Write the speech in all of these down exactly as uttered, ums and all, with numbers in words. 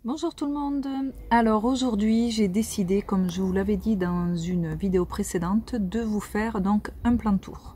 Bonjour tout le monde. Alors aujourd'hui j'ai décidé, comme je vous l'avais dit dans une vidéo précédente, de vous faire donc un plan tour.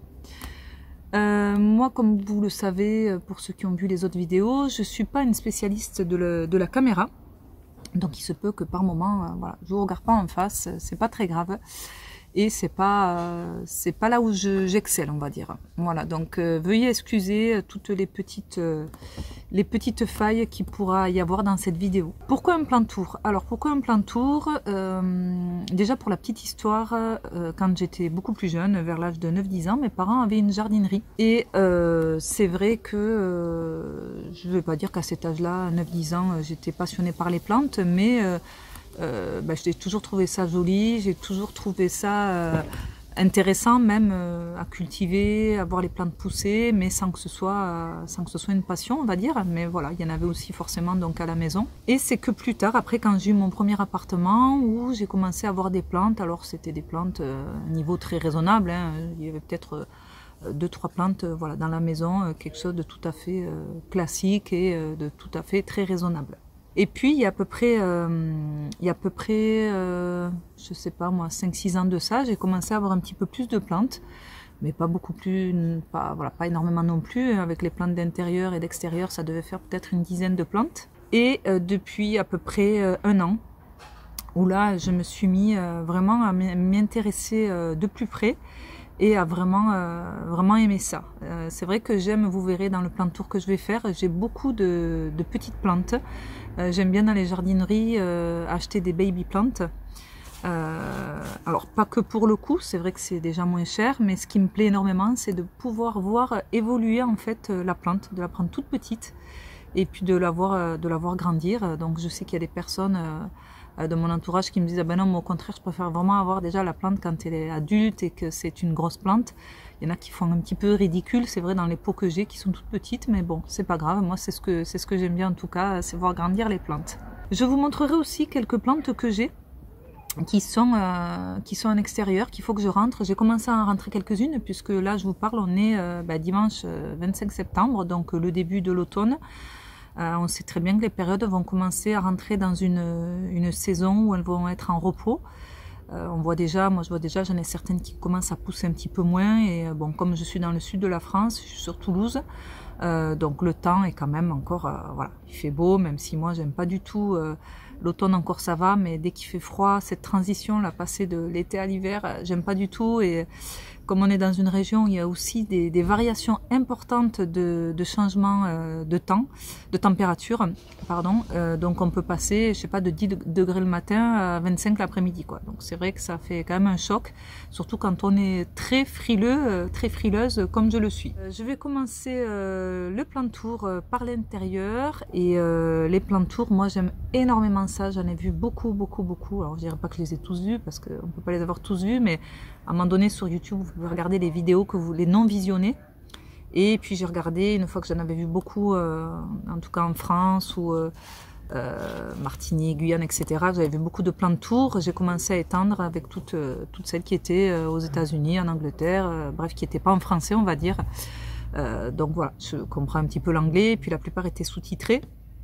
Euh, moi, comme vous le savez, pour ceux qui ont vu les autres vidéos, je suis pas une spécialiste de, le, de la caméra, donc il se peut que par moment, euh, voilà, je vous regarde pas en face, c'est pas très grave. Et c'est pas euh, c'est pas là où j'excelle, on va dire. Voilà, donc euh, veuillez excuser toutes les petites euh, les petites failles qu'il pourra y avoir dans cette vidéo. Pourquoi un plan tour? Alors pourquoi un plan tour? euh, Déjà pour la petite histoire, euh, quand j'étais beaucoup plus jeune, vers l'âge de neuf dix ans, mes parents avaient une jardinerie. Et euh, c'est vrai que euh, je ne vais pas dire qu'à cet âge-là, neuf dix ans, j'étais passionnée par les plantes, mais euh, Euh, bah, j'ai toujours trouvé ça joli, j'ai toujours trouvé ça euh, intéressant même euh, à cultiver, à voir les plantes pousser, mais sans que ce soit euh, sans que ce soit une passion, on va dire. Mais voilà, il y en avait aussi forcément donc à la maison. Et c'est que plus tard, après quand j'ai eu mon premier appartement, où j'ai commencé à avoir des plantes. Alors c'était des plantes euh, à un niveau très raisonnable, hein. Il y avait peut-être euh, deux trois plantes euh, voilà, dans la maison, euh, quelque chose de tout à fait euh, classique et euh, de tout à fait très raisonnable. Et puis, il y a à peu près, euh, il y a à peu près euh, je sais pas moi, cinq six ans de ça, j'ai commencé à avoir un petit peu plus de plantes, mais pas beaucoup plus, pas, voilà, pas énormément non plus. Avec les plantes d'intérieur et d'extérieur, ça devait faire peut-être une dizaine de plantes. Et euh, depuis à peu près euh, un an, où là, je me suis mis euh, vraiment à m'y intéresser euh, de plus près et à vraiment, euh, vraiment aimer ça. Euh, c'est vrai que j'aime, vous verrez dans le plan de tour que je vais faire, j'ai beaucoup de, de petites plantes. Euh, j'aime bien dans les jardineries euh, acheter des baby plantes. Euh, alors pas que pour le coup, c'est vrai que c'est déjà moins cher, mais ce qui me plaît énormément, c'est de pouvoir voir évoluer en fait la plante, de la prendre toute petite et puis de la voir, de la voir grandir. Donc je sais qu'il y a des personnes euh, de mon entourage qui me disent ah ben non, moi au contraire je préfère vraiment avoir déjà la plante quand elle est adulte et que c'est une grosse plante. Il y en a qui font un petit peu ridicule, c'est vrai, dans les pots que j'ai qui sont toutes petites, mais bon, c'est pas grave, moi c'est ce que c'est ce que j'aime bien en tout cas, c'est voir grandir les plantes. Je vous montrerai aussi quelques plantes que j'ai qui sont euh, qui sont en extérieur, qu'il faut que je rentre. J'ai commencé à en rentrer quelques-unes puisque là je vous parle, on est euh, bah, dimanche vingt-cinq septembre, donc le début de l'automne. Euh, on sait très bien que les périodes vont commencer à rentrer dans une, une saison où elles vont être en repos. Euh, on voit déjà, moi je vois déjà, j'en ai certaines qui commencent à pousser un petit peu moins. Et bon, comme je suis dans le sud de la France, je suis sur Toulouse, euh, donc le temps est quand même encore, euh, voilà, il fait beau, même si moi j'aime pas du tout. Euh, L'automne encore ça va, mais dès qu'il fait froid, cette transition, la passer de l'été à l'hiver, j'aime pas du tout. Et comme on est dans une région où il y a aussi des, des variations importantes de, de changement euh, de temps, de température, pardon, euh, donc on peut passer, je sais pas, de dix degrés le matin à vingt-cinq l'après-midi, quoi. Donc c'est vrai que ça fait quand même un choc, surtout quand on est très frileux, euh, très frileuse comme je le suis. Euh, je vais commencer euh, le plan de tour euh, par l'intérieur, et euh, les plans de tour, moi j'aime énormément ça, j'en ai vu beaucoup, beaucoup, beaucoup. Alors je dirais pas que je les ai tous vus, parce qu'on peut pas les avoir tous vus, mais à un moment donné sur YouTube, vous pouvez regarder les vidéos que vous les non visionnées. Et puis j'ai regardé, une fois que j'en avais vu beaucoup, euh, en tout cas en France ou euh, euh, Martinique, Guyane, et cetera. J'avais vu beaucoup de plans de tour. J'ai commencé à étendre avec toutes, euh, toutes celles qui étaient euh, aux États-Unis, en Angleterre, euh, bref, qui n'étaient pas en français, on va dire. Euh, donc voilà, je comprends un petit peu l'anglais, et puis la plupart étaient sous-titrés.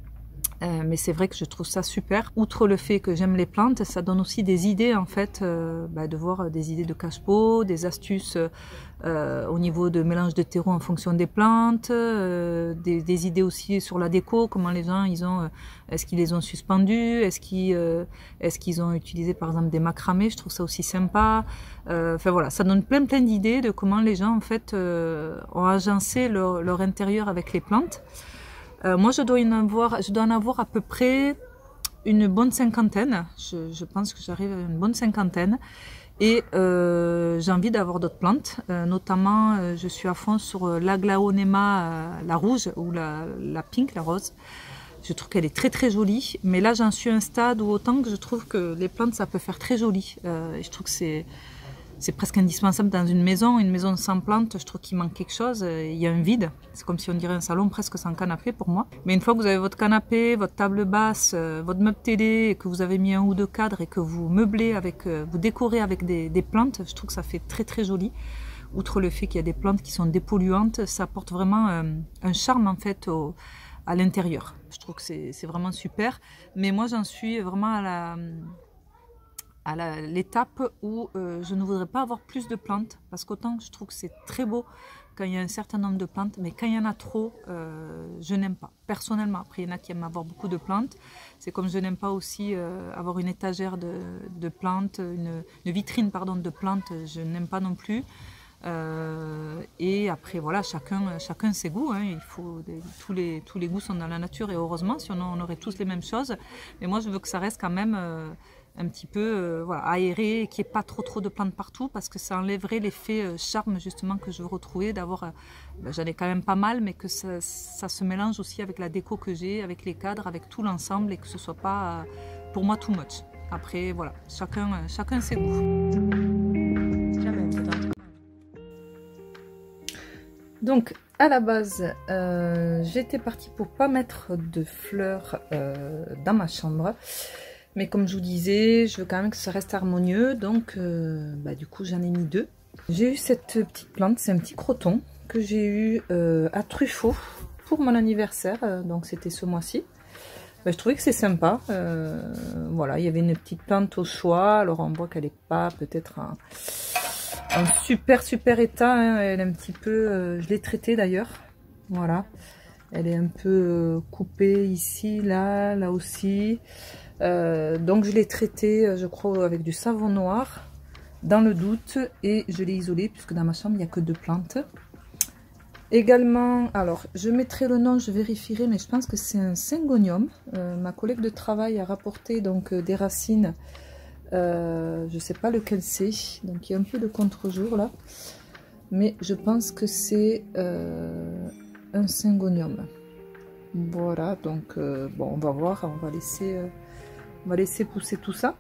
Euh, mais c'est vrai que je trouve ça super. Outre le fait que j'aime les plantes, ça donne aussi des idées en fait, euh, bah, de voir des idées de cache-pot, des astuces euh, au niveau de mélange de terreau en fonction des plantes, euh, des, des idées aussi sur la déco, comment les gens ils ont, euh, est-ce qu'ils les ont suspendus, est-ce qu'ils, euh, est-ce qu'ils ont utilisé par exemple des macramés, je trouve ça aussi sympa. Euh, enfin voilà, ça donne plein plein d'idées de comment les gens en fait euh, ont agencé leur, leur intérieur avec les plantes. Euh, moi, je dois, en avoir, je dois en avoir à peu près une bonne cinquantaine. Je, je pense que j'arrive à une bonne cinquantaine. Et euh, j'ai envie d'avoir d'autres plantes. Euh, notamment, euh, je suis à fond sur l'Aglaonema, euh, la rouge, ou la, la pink, la rose. Je trouve qu'elle est très très jolie. Mais là, j'en suis à un stade où autant que je trouve que les plantes, ça peut faire très joli. Euh, et je trouve que c'est... C'est presque indispensable dans une maison. Une maison sans plantes, je trouve qu'il manque quelque chose. Il y a un vide. C'est comme si on dirait un salon presque sans canapé pour moi. Mais une fois que vous avez votre canapé, votre table basse, votre meuble télé, et que vous avez mis un ou deux cadres et que vous meublez avec, vous décorez avec des, des plantes, je trouve que ça fait très très joli. Outre le fait qu'il y a des plantes qui sont dépolluantes, ça apporte vraiment un, un charme en fait au, à l'intérieur. Je trouve que c'est vraiment super. Mais moi, j'en suis vraiment à la... à l'étape où euh, je ne voudrais pas avoir plus de plantes, parce qu'autant je trouve que c'est très beau quand il y a un certain nombre de plantes, mais quand il y en a trop, euh, je n'aime pas, personnellement. Après, il y en a qui aiment avoir beaucoup de plantes, c'est comme je n'aime pas aussi euh, avoir une étagère de, de plantes, une, une vitrine pardon, de plantes, je n'aime pas non plus. Euh, et après voilà, chacun, chacun ses goûts, hein. Il faut des, tous, les, tous les goûts sont dans la nature, et heureusement, sinon on aurait tous les mêmes choses. Mais moi je veux que ça reste quand même euh, un petit peu euh, voilà, aéré, qu'il n'y ait pas trop trop de plantes partout, parce que ça enlèverait l'effet euh, charme justement que je veux retrouver, d'avoir, euh, ben, j'en ai quand même pas mal, mais que ça, ça se mélange aussi avec la déco que j'ai, avec les cadres, avec tout l'ensemble, et que ce soit pas euh, pour moi too much. Après voilà, chacun, euh, chacun ses goûts. Donc à la base, euh, j'étais partie pour pas mettre de fleurs euh, dans ma chambre. Mais comme je vous disais, je veux quand même que ça reste harmonieux, donc euh, bah, du coup j'en ai mis deux. J'ai eu cette petite plante, c'est un petit croton que j'ai eu euh, à Truffaut pour mon anniversaire, euh, donc c'était ce mois-ci. Bah, je trouvais que c'est sympa, euh, voilà, il y avait une petite plante au choix, alors on voit qu'elle n'est pas peut-être en, en super super état, hein. Elle est un petit peu, euh, je l'ai traitée d'ailleurs, voilà, elle est un peu euh, coupée ici, là, là aussi. Euh, donc je l'ai traité, je crois, avec du savon noir dans le doute, et je l'ai isolé puisque dans ma chambre il n'y a que deux plantes. Également, alors je mettrai le nom, je vérifierai, mais je pense que c'est un syngonium. Euh, ma collègue de travail a rapporté donc des racines, euh, je ne sais pas lequel c'est, donc il y a un peu de contre-jour là, mais je pense que c'est euh, un syngonium. Voilà, donc euh, bon, on va voir, on va laisser... Euh, On va laisser pousser tout ça.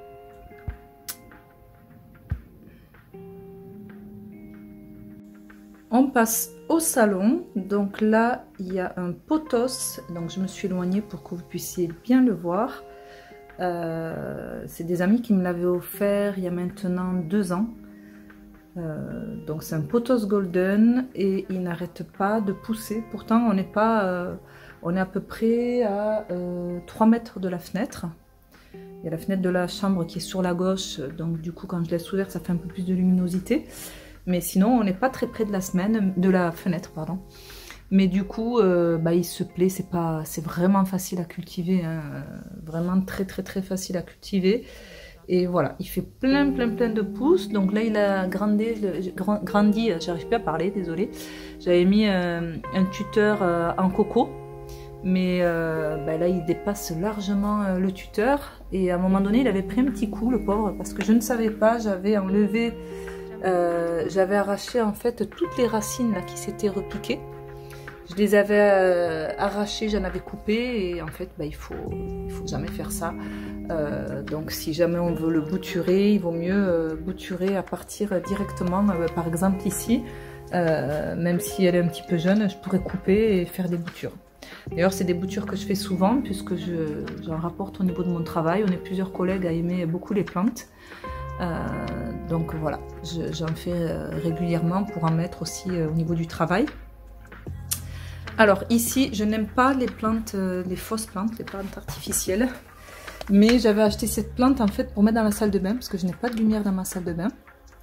On passe au salon. Donc là, il y a un pothos. Donc je me suis éloignée pour que vous puissiez bien le voir. Euh, c'est des amis qui me l'avaient offert il y a maintenant deux ans. Euh, donc c'est un pothos golden et il n'arrête pas de pousser. Pourtant, on n'est pas, euh, on est à peu près à euh, trois mètres de la fenêtre. Il y a la fenêtre de la chambre qui est sur la gauche, donc du coup quand je laisse ouvert ça fait un peu plus de luminosité. Mais sinon on n'est pas très près de la semaine, de la fenêtre pardon. Mais du coup euh, bah, il se plaît, c'est pas, c'est vraiment facile à cultiver, hein. Vraiment très très très facile à cultiver. Et voilà, il fait plein plein plein de pousses. Donc là il a grandi, grandi, j'arrive plus à parler, désolée. J'avais mis euh, un tuteur euh, en coco. Mais euh, bah là il dépasse largement euh, le tuteur, et à un moment donné il avait pris un petit coup le pauvre, parce que je ne savais pas, j'avais enlevé, euh, j'avais arraché en fait toutes les racines là qui s'étaient repiquées. Je les avais euh, arrachées, j'en avais coupé, et en fait bah, il faut, il faut jamais faire ça. Euh, donc si jamais on veut le bouturer, il vaut mieux euh, bouturer à partir directement, euh, par exemple ici, euh, même si elle est un petit peu jeune, je pourrais couper et faire des boutures. D'ailleurs, c'est des boutures que je fais souvent puisque j'en rapporte au niveau de mon travail. On est plusieurs collègues à aimer beaucoup les plantes. Euh, donc voilà, j'en fais euh, régulièrement pour en mettre aussi euh, au niveau du travail. Alors ici, je n'aime pas les plantes, euh, les fausses plantes, les plantes artificielles. Mais j'avais acheté cette plante en fait pour mettre dans la salle de bain parce que je n'ai pas de lumière dans ma salle de bain.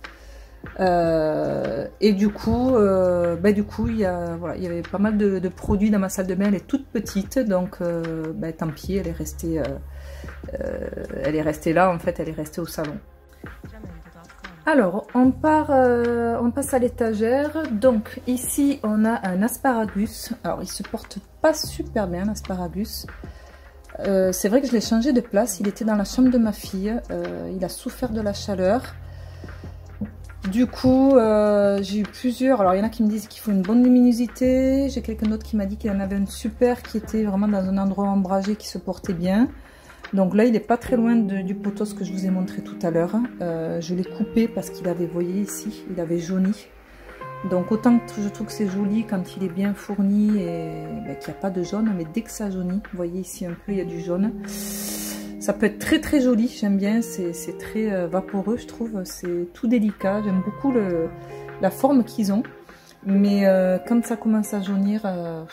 Euh, et du coup, euh, bah, du coup, il y a, voilà, il y avait pas mal de, de produits dans ma salle de bain. Elle est toute petite, donc euh, bah, tant pis, elle est restée, euh, euh, elle est restée là. En fait, elle est restée au salon. Alors, on part, euh, on passe à l'étagère. Donc ici, on a un asparagus. Alors, il se porte pas super bien, l'asparagus. Euh, c'est vrai que je l'ai changé de place. Il était dans la chambre de ma fille. Euh, il a souffert de la chaleur. Du coup, euh, j'ai eu plusieurs. Alors, il y en a qui me disent qu'il faut une bonne luminosité. J'ai quelqu'un d'autre qui m'a dit qu'il y en avait une super qui était vraiment dans un endroit ombragé qui se portait bien. Donc là, il n'est pas très loin de, du pothos que je vous ai montré tout à l'heure. Euh, je l'ai coupé parce qu'il avait, vous voyez ici, il avait jauni. Donc autant que je trouve que c'est joli quand il est bien fourni et ben, qu'il n'y a pas de jaune. Mais dès que ça jaunit, vous voyez ici un peu, il y a du jaune. Ça peut être très très joli, j'aime bien, c'est très euh, vaporeux je trouve, c'est tout délicat, j'aime beaucoup le, la forme qu'ils ont. Mais euh, quand ça commence à jaunir, euh,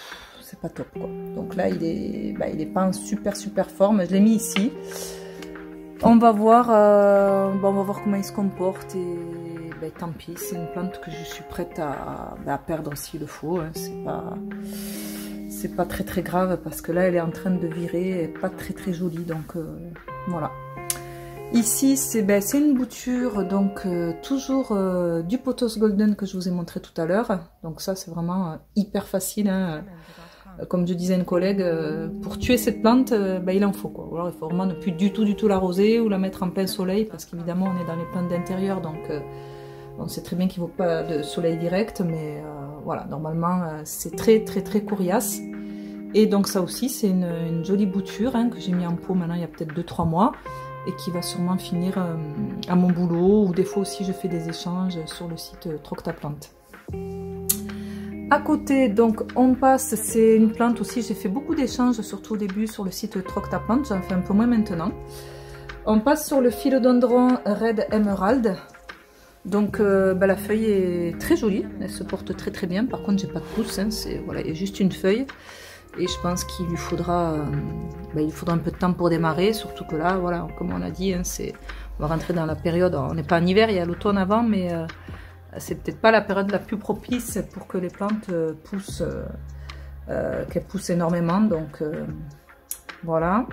c'est pas top quoi. Donc là il est, bah, il est pas en super super forme, je l'ai mis ici. On va voir, euh, bon, on va voir comment il se comporte et bah, tant pis, c'est une plante que je suis prête à, bah, à perdre s'il le faut, hein. C'est pas, c'est pas très très grave parce que là elle est en train de virer, elle est pas très très jolie, donc euh, voilà. Ici c'est ben, une bouture, donc euh, toujours euh, du Pothos Golden que je vous ai montré tout à l'heure, donc ça c'est vraiment euh, hyper facile, hein. Comme je disais à une collègue, euh, pour tuer cette plante, euh, ben, il en faut quoi. Ou alors il faut vraiment ne plus du tout du tout l'arroser ou la mettre en plein soleil, parce qu'évidemment on est dans les plantes d'intérieur, donc euh, on sait très bien qu'il ne faut pas de soleil direct, mais euh, voilà, normalement euh, c'est très très très coriace. Et donc ça aussi c'est une, une jolie bouture, hein, que j'ai mis en pot maintenant il y a peut-être deux trois mois, et qui va sûrement finir euh, à mon boulot, ou des fois aussi je fais des échanges sur le site euh, Troctaplante. À côté, donc, on passe, c'est une plante aussi, j'ai fait beaucoup d'échanges, surtout au début sur le site Troctaplante, j'en fais un peu moins maintenant. On passe sur le Philodendron Red Emerald. Donc, euh, bah, la feuille est très jolie, elle se porte très très bien. Par contre, j'ai pas de pouce, hein, c'est, voilà, il y a juste une feuille. Et je pense qu'il lui faudra, euh, bah, il faudra un peu de temps pour démarrer, surtout que là, voilà, comme on a dit, hein, c'est, on va rentrer dans la période, on n'est pas en hiver, il y a l'automne avant, mais... Euh, c'est peut-être pas la période la plus propice pour que les plantes euh, poussent, euh, euh, qu'elles poussent énormément, donc euh, voilà.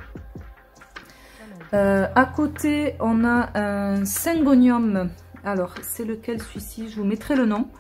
Euh, à côté, on a un Syngonium. Alors, c'est lequel celui-ci? Je vous mettrai le nom.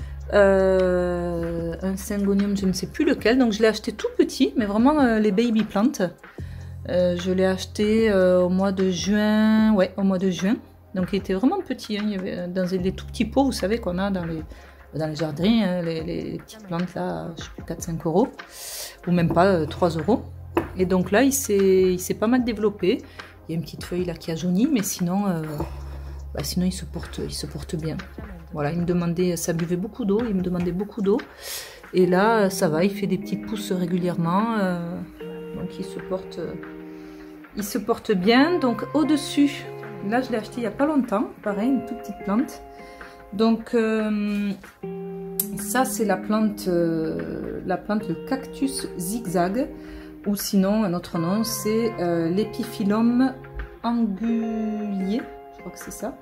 Euh, un Syngonium, je ne sais plus lequel. Donc, je l'ai acheté tout petit, mais vraiment euh, les baby plantes. Euh, je l'ai acheté euh, au mois de juin. Ouais, au mois de juin. Donc il était vraiment petit, hein. Il y avait dans les tout petits pots, vous savez, qu'on a dans les, dans les jardins, hein, les, les petites plantes là, je sais plus, quatre cinq euros, ou même pas, euh, trois euros. Et donc là, il s'est pas mal développé. Il y a une petite feuille là qui a jauni, mais sinon, euh, bah, sinon il se porte, il se porte bien. Voilà, il me demandait, ça buvait beaucoup d'eau, il me demandait beaucoup d'eau. Et là, ça va, il fait des petites pousses régulièrement. Euh, donc il se porte, euh, il se porte bien. Donc au-dessus... Là, je l'ai acheté il n'y a pas longtemps, pareil, une toute petite plante. Donc, euh, ça, c'est la plante, euh, la plante, le cactus zigzag, ou sinon, un autre nom, c'est euh, l'épiphyllum angulier, je crois que c'est ça.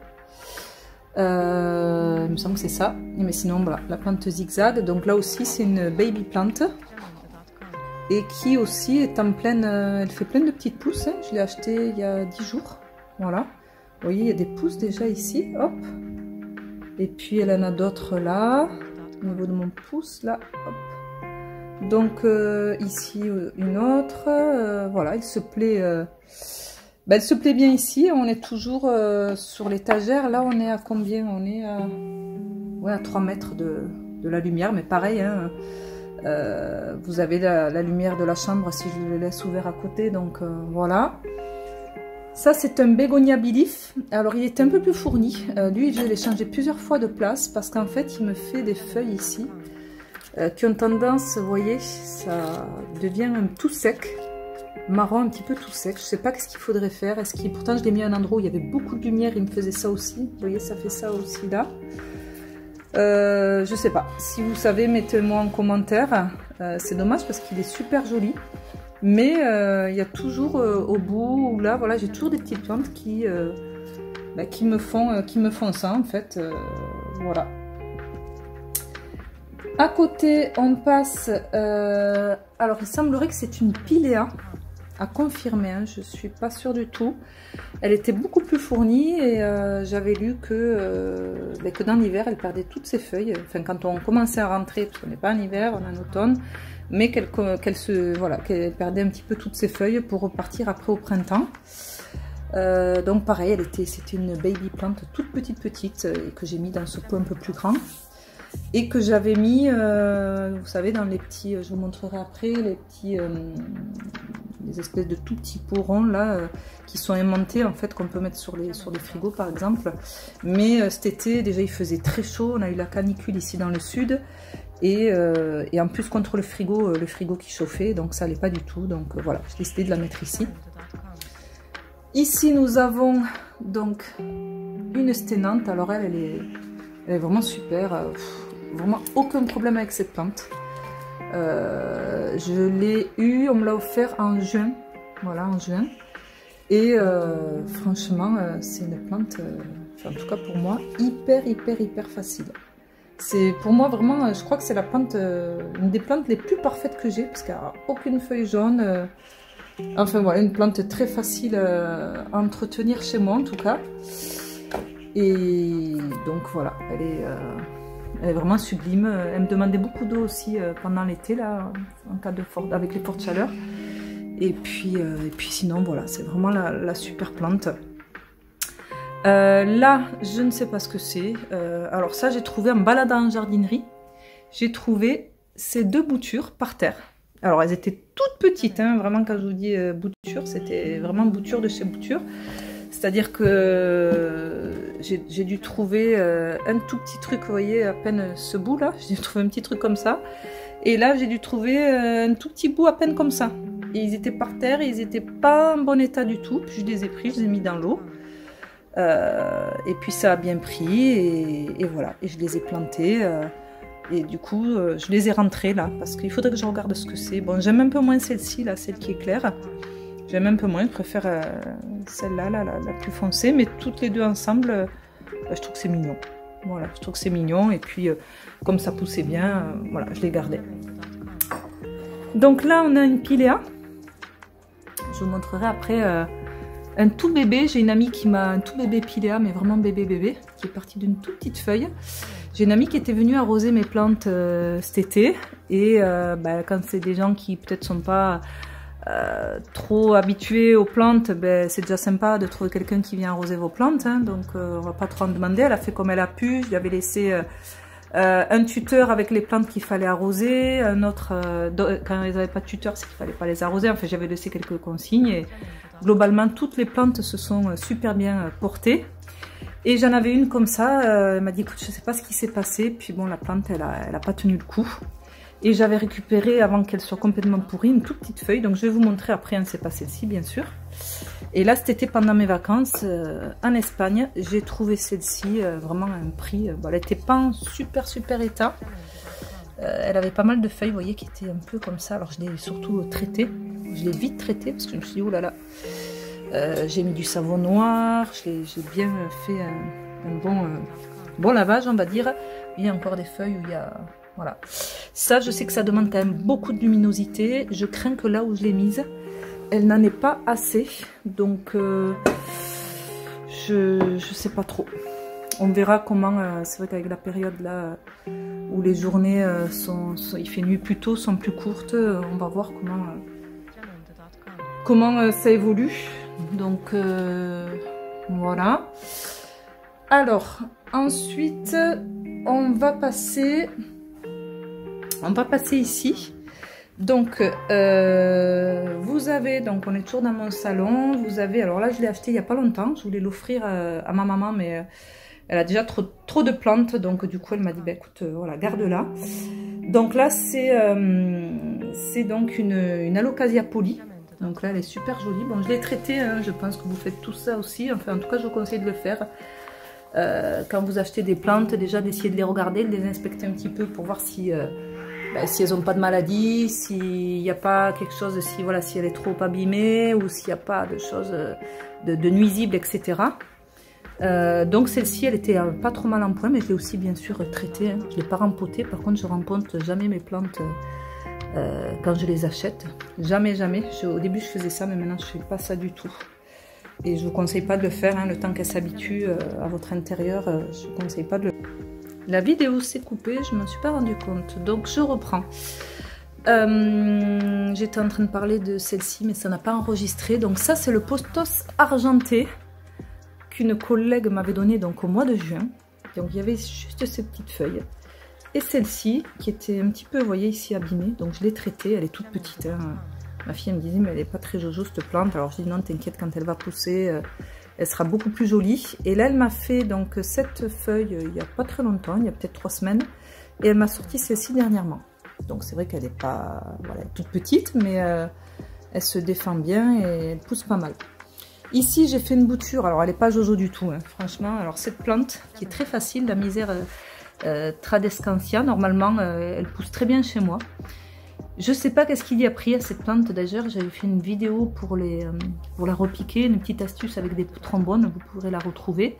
Euh, il me semble que c'est ça. Mais sinon, voilà, la plante zigzag. Donc là aussi, c'est une baby plante. Et qui aussi est en pleine, euh, elle fait plein de petites pousses, hein. Je l'ai acheté il y a dix jours, voilà. Vous voyez, il y a des pousses déjà ici, hop. Et puis elle en a d'autres là, au niveau de mon pouce, là, hop. Donc euh, ici une autre, euh, voilà, il se plaît, euh, ben, elle se plaît bien ici. On est toujours euh, sur l'étagère. Là, on est à combien? On est à, ouais, à trois mètres de, de la lumière, mais pareil, hein, euh, vous avez la, la lumière de la chambre si je le laisse ouvert à côté, donc euh, voilà. Ça, c'est un Bégonia Bilif. Alors, il était un peu plus fourni. Euh, lui, je l'ai changé plusieurs fois de place parce qu'en fait, il me fait des feuilles ici euh, qui ont tendance, vous voyez, ça devient même tout sec, marron, un petit peu tout sec. Je sais pas ce qu'il faudrait faire. Est-ce qu'il, pourtant, je l'ai mis à un endroit où il y avait beaucoup de lumière. Il me faisait ça aussi. Vous voyez, ça fait ça aussi là. Euh, je sais pas. Si vous savez, mettez-moi en commentaire. Euh, c'est dommage parce qu'il est super joli. Mais il euh, y a toujours euh, au bout, ou là, voilà, j'ai toujours des petites plantes qui, euh, bah, qui, me font, euh, qui me font ça, en fait. Euh, voilà. À côté, on passe... Euh, alors, il semblerait que c'est une Pilea, à confirmer, hein, je ne suis pas sûre du tout. Elle était beaucoup plus fournie et euh, j'avais lu que, euh, bah, que dans l'hiver, elle perdait toutes ses feuilles. Enfin, quand on commençait à rentrer, parce qu'on n'est pas en hiver, on est en automne, mais qu'elle qu'elle se voilà, qu'elle perdait un petit peu toutes ses feuilles pour repartir après au printemps. Euh, donc pareil, elle était, c'était une baby plante toute petite petite et que j'ai mis dans ce pot un peu plus grand et que j'avais mis, euh, vous savez, dans les petits, je vous montrerai après, les petits, euh, les espèces de tout petits pots ronds là, euh, qui sont aimantés en fait, qu'on peut mettre sur les, sur les frigos par exemple. Mais euh, cet été, déjà il faisait très chaud, on a eu la canicule ici dans le sud. Et, euh, et en plus contre le frigo, euh, le frigo qui chauffait, donc ça allait pas du tout. Donc euh, voilà, j'ai décidé de la mettre ici. Ici nous avons donc une sténante. Alors elle, elle est, elle est vraiment super. Euh, pff, vraiment aucun problème avec cette plante. Euh, je l'ai eu, on me l'a offert en juin. Voilà, en juin. Et euh, franchement, euh, c'est une plante, euh, enfin, en tout cas pour moi, hyper, hyper, hyper facile. C'est pour moi vraiment, je crois que c'est la plante, euh, une des plantes les plus parfaites que j'ai, parce qu'elle n'a aucune feuille jaune. Euh, enfin voilà, une plante très facile euh, à entretenir chez moi en tout cas. Et donc voilà, elle est, euh, elle est vraiment sublime. Elle me demandait beaucoup d'eau aussi euh, pendant l'été, là, en cas de fort, avec les fortes chaleurs. Et puis, euh, et puis sinon, voilà, c'est vraiment la, la super plante. Euh, là, je ne sais pas ce que c'est. Euh, alors ça, j'ai trouvé en baladant en jardinerie. J'ai trouvé ces deux boutures par terre. Alors, elles étaient toutes petites, hein, vraiment, quand je vous dis euh, bouture, c'était vraiment bouture de chez bouture. C'est-à-dire que euh, j'ai dû trouver euh, un tout petit truc, vous voyez, à peine ce bout-là. J'ai dû trouver un petit truc comme ça. Et là, j'ai dû trouver euh, un tout petit bout à peine comme ça. Et ils étaient par terre, et ils n'étaient pas en bon état du tout. Puis je les ai pris, je les ai mis dans l'eau. Euh, et puis ça a bien pris, et, et voilà. Et je les ai plantés. Euh, et du coup, euh, je les ai rentrés là, parce qu'il faudrait que je regarde ce que c'est. Bon, j'aime un peu moins celle-ci, là, celle qui est claire. J'aime un peu moins, je préfère euh, celle-là, là, la, la plus foncée. Mais toutes les deux ensemble, euh, bah, je trouve que c'est mignon. Voilà, je trouve que c'est mignon. Et puis, euh, comme ça poussait bien, euh, voilà, je les gardais. Donc là, on a une pilea. Je vous montrerai après euh, un tout bébé. J'ai une amie qui m'a un tout bébé pilea, mais vraiment bébé bébé, qui est parti d'une toute petite feuille. J'ai une amie qui était venue arroser mes plantes euh, cet été. Et euh, bah, quand c'est des gens qui peut-être sont pas euh, trop habitués aux plantes, ben, c'est déjà sympa de trouver quelqu'un qui vient arroser vos plantes. Hein, donc euh, on va pas trop en demander. Elle a fait comme elle a pu. Je lui avais laissé... Euh, Euh, un tuteur avec les plantes qu'il fallait arroser, un autre, euh, quand ils n'avaient pas de tuteur, c'est qu'il fallait pas les arroser. Enfin, j'avais laissé quelques consignes et globalement, toutes les plantes se sont super bien portées. Et j'en avais une comme ça, euh, elle m'a dit, écoute, je sais pas ce qui s'est passé. Puis bon, la plante, elle a, elle a pas tenu le coup. Et j'avais récupéré, avant qu'elle soit complètement pourrie, une toute petite feuille. Donc je vais vous montrer après, hein, c'est pas celle-ci, bien sûr. Et là, cet été, pendant mes vacances euh, en Espagne, j'ai trouvé celle-ci euh, vraiment à un prix. Euh, bon, elle n'était pas en super, super état. Euh, elle avait pas mal de feuilles, vous voyez, qui étaient un peu comme ça. Alors, je l'ai surtout traitée. Je l'ai vite traitée parce que je me suis dit, oh là là. Euh, j'ai mis du savon noir. J'ai bien fait un, un bon, euh, bon lavage, on va dire. Il y a encore des feuilles où il y a... Voilà. Ça, je sais que ça demande quand même beaucoup de luminosité. Je crains que là où je l'ai mise, elle n'en est pas assez, donc euh, je ne sais pas trop. On verra comment, euh, c'est vrai qu'avec la période là où les journées euh, sont, sont, il fait nuit plus tôt, sont plus courtes, euh, on va voir comment, euh, comment euh, ça évolue. Donc euh, voilà. Alors ensuite, on va passer, on va passer ici. Donc, euh, vous avez, donc on est toujours dans mon salon, vous avez, alors là je l'ai acheté il n'y a pas longtemps, je voulais l'offrir à, à ma maman, mais euh, elle a déjà trop, trop de plantes, donc du coup elle m'a dit, bah, écoute, euh, voilà, garde-la. Donc là c'est euh, c'est donc une, une Alocasia poly, donc là elle est super jolie. Bon, je l'ai traitée, hein, je pense que vous faites tout ça aussi, enfin en tout cas je vous conseille de le faire. Euh, quand vous achetez des plantes, déjà d'essayer de les regarder, de les inspecter un petit peu pour voir si... Euh, Ben, si elles n'ont pas de maladie, s'il n'y a pas quelque chose, si, voilà, si elle est trop abîmée ou s'il n'y a pas de choses de, de nuisibles, et cetera. Euh, donc celle-ci, elle était euh, pas trop mal en point, mais je l'ai aussi bien sûr traitée. Hein. Je ne l'ai pas rempotée. Par contre, je ne rempote jamais mes plantes euh, quand je les achète. Jamais, jamais. Je, au début, je faisais ça, mais maintenant, je ne fais pas ça du tout. Et je ne vous conseille pas de le faire. Hein, le temps qu'elle s'habitue euh, à votre intérieur, euh, je ne vous conseille pas de le faire. La vidéo s'est coupée, je ne m'en suis pas rendu compte, donc je reprends. Euh, J'étais en train de parler de celle-ci, mais ça n'a pas enregistré. Donc ça, c'est le Pothos argenté qu'une collègue m'avait donné donc au mois de juin. Donc il y avait juste ces petites feuilles. Et celle-ci, qui était un petit peu, vous voyez, ici abîmée. Donc je l'ai traitée, elle est toute petite. Hein. Ma fille elle me disait, mais elle n'est pas très jojo cette plante. Alors je dis, non, t'inquiète, quand elle va pousser... Euh, elle sera beaucoup plus jolie. Et là, elle m'a fait donc cette feuille il n'y a pas très longtemps, il y a peut-être trois semaines. Et elle m'a sorti celle-ci dernièrement. Donc c'est vrai qu'elle n'est pas voilà, toute petite, mais euh, elle se défend bien et elle pousse pas mal. Ici, j'ai fait une bouture. Alors, elle n'est pas jojo du tout, hein, franchement. Alors, cette plante qui est très facile, la misère euh, euh, tradescantia, normalement, euh, elle pousse très bien chez moi. Je sais pas qu'est-ce qu'il y a pris à cette plante. D'ailleurs, j'avais fait une vidéo pour, les, euh, pour la repiquer, une petite astuce avec des trombones, vous pourrez la retrouver.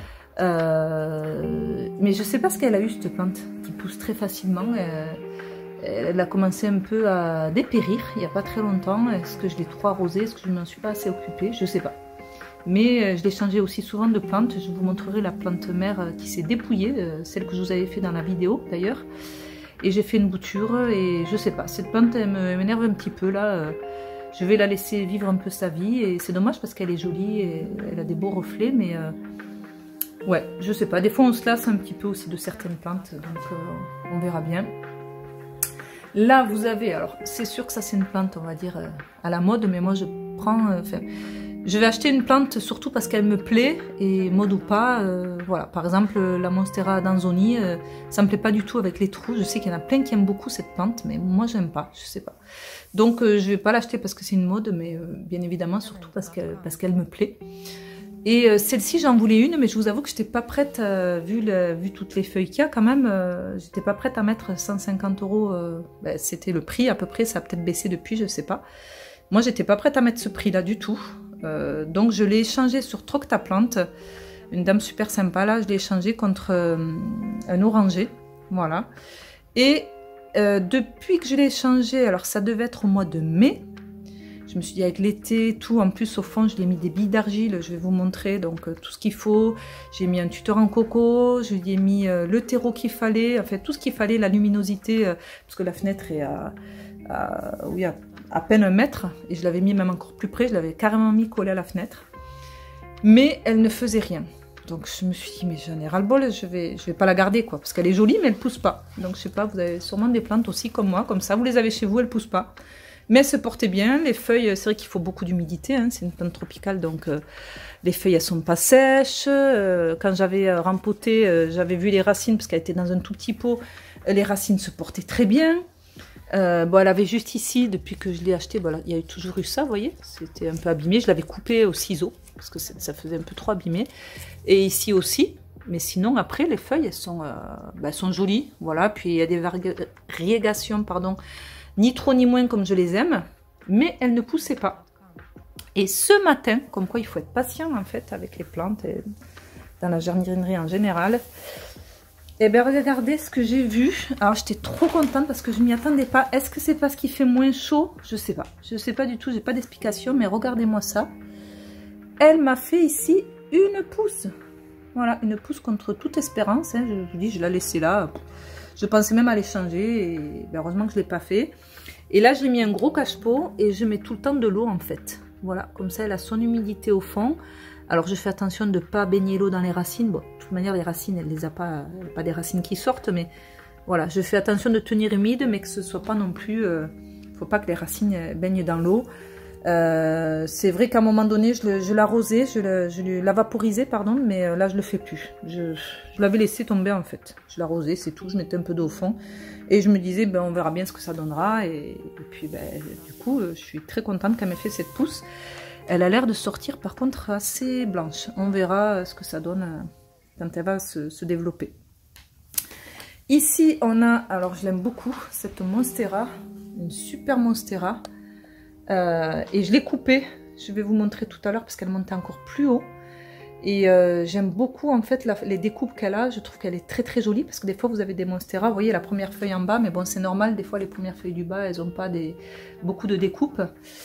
Euh, mais je sais pas ce qu'elle a eu cette plante, qui pousse très facilement. Euh, elle a commencé un peu à dépérir il n'y a pas très longtemps. Est-ce que je l'ai trop arrosée? Est-ce que je ne m'en suis pas assez occupée? Je sais pas. Mais euh, je l'ai changé aussi souvent de plante. Je vous montrerai la plante mère qui s'est dépouillée, euh, celle que je vous avais fait dans la vidéo d'ailleurs. Et j'ai fait une bouture et je sais pas, cette plante elle m'énerve un petit peu là. Je vais la laisser vivre un peu sa vie et c'est dommage parce qu'elle est jolie et elle a des beaux reflets, mais euh, ouais, je sais pas. Des fois on se lasse un petit peu aussi de certaines plantes, donc euh, on verra bien. Là vous avez, alors c'est sûr que ça c'est une plante on va dire euh, à la mode, mais moi je prends, euh, enfin, je vais acheter une plante surtout parce qu'elle me plaît, et mode ou pas, euh, voilà. Par exemple, la Monstera Danzoni, euh, ça me plaît pas du tout avec les trous. Je sais qu'il y en a plein qui aiment beaucoup cette plante, mais moi j'aime pas, je sais pas. Donc euh, je vais pas l'acheter parce que c'est une mode, mais euh, bien évidemment surtout parce qu'elle parce qu'elle me plaît. Et euh, celle-ci j'en voulais une, mais je vous avoue que j'étais pas prête, euh, vu, le, vu toutes les feuilles qu'il y a quand même, euh, j'étais pas prête à mettre cent cinquante euros, euh, ben, c'était le prix à peu près, ça a peut-être baissé depuis, je sais pas. Moi j'étais pas prête à mettre ce prix là du tout. Euh, donc je l'ai échangé sur Troctaplante, une dame super sympa là, je l'ai échangé contre euh, un oranger, voilà. Et euh, depuis que je l'ai échangé, alors ça devait être au mois de mai, je me suis dit avec l'été, tout, en plus au fond je l'ai mis des billes d'argile, je vais vous montrer donc euh, tout ce qu'il faut. J'ai mis un tuteur en coco, je lui ai mis euh, le terreau qu'il fallait, en fait tout ce qu'il fallait, la luminosité, euh, parce que la fenêtre est à, à oui, à à peine un mètre, et je l'avais mis même encore plus près, je l'avais carrément mis collé à la fenêtre, mais elle ne faisait rien. Donc je me suis dit, mais j'en ai ras-le-bol, je vais, je vais pas la garder, quoi, parce qu'elle est jolie, mais elle pousse pas. Donc je sais pas, vous avez sûrement des plantes aussi comme moi, comme ça, vous les avez chez vous, elles poussent pas. Mais elles se portaient bien, les feuilles, c'est vrai qu'il faut beaucoup d'humidité, hein, c'est une plante tropicale, donc euh, les feuilles, elles sont pas sèches. Euh, quand j'avais euh, rempoté, euh, j'avais vu les racines, parce qu'elle était dans un tout petit pot, les racines se portaient très bien. Euh, bon, elle avait juste ici, depuis que je l'ai acheté, bon, il y a toujours eu ça, vous voyez, c'était un peu abîmé. Je l'avais coupé au ciseau, parce que ça faisait un peu trop abîmé. Et ici aussi, mais sinon, après, les feuilles, elles sont, euh, bah, elles sont jolies, voilà. Puis il y a des variégations, pardon, ni trop ni moins comme je les aime, mais elles ne poussaient pas. Et ce matin, comme quoi il faut être patient, en fait, avec les plantes, et dans la jardinerie en général. Et bien regardez ce que j'ai vu. Alors j'étais trop contente parce que je m'y attendais pas. Est-ce que c'est parce qu'il fait moins chaud? Je sais pas. Je sais pas du tout, j'ai pas d'explication, mais regardez-moi ça. Elle m'a fait ici une pousse. Voilà, une pousse contre toute espérance. Hein. Je vous dis, je l'ai laissée là. Je pensais même à l'échanger. Et ben, heureusement que je l'ai pas fait. Et là, j'ai mis un gros cache-pot et je mets tout le temps de l'eau en fait. Voilà, comme ça elle a son humidité au fond. Alors je fais attention de ne pas baigner l'eau dans les racines. Bon, de toute manière les racines, elles les a pas, elles pas des racines qui sortent, mais voilà, je fais attention de tenir humide, mais que ce soit pas non plus, euh, faut pas que les racines baignent dans l'eau. Euh, c'est vrai qu'à un moment donné, je, je l'arrosais, je, le, je la vaporisais, pardon, mais là je le fais plus. Je, je l'avais laissé tomber en fait. Je l'arrosais, c'est tout. Je mettais un peu d'eau au fond et je me disais, ben on verra bien ce que ça donnera. Et, et puis ben du coup, je suis très contente qu'elle m'ait fait cette pousse. Elle a l'air de sortir par contre assez blanche. On verra ce que ça donne quand elle va se, se développer. Ici, on a, alors je l'aime beaucoup, cette Monstera, une super Monstera. Euh, et je l'ai coupée, je vais vous montrer tout à l'heure parce qu'elle montait encore plus haut. Et euh, j'aime beaucoup en fait la, les découpes qu'elle a, je trouve qu'elle est très très jolie parce que des fois vous avez des Monstera, vous voyez la première feuille en bas, mais bon c'est normal, des fois les premières feuilles du bas elles n'ont pas des, beaucoup de découpes.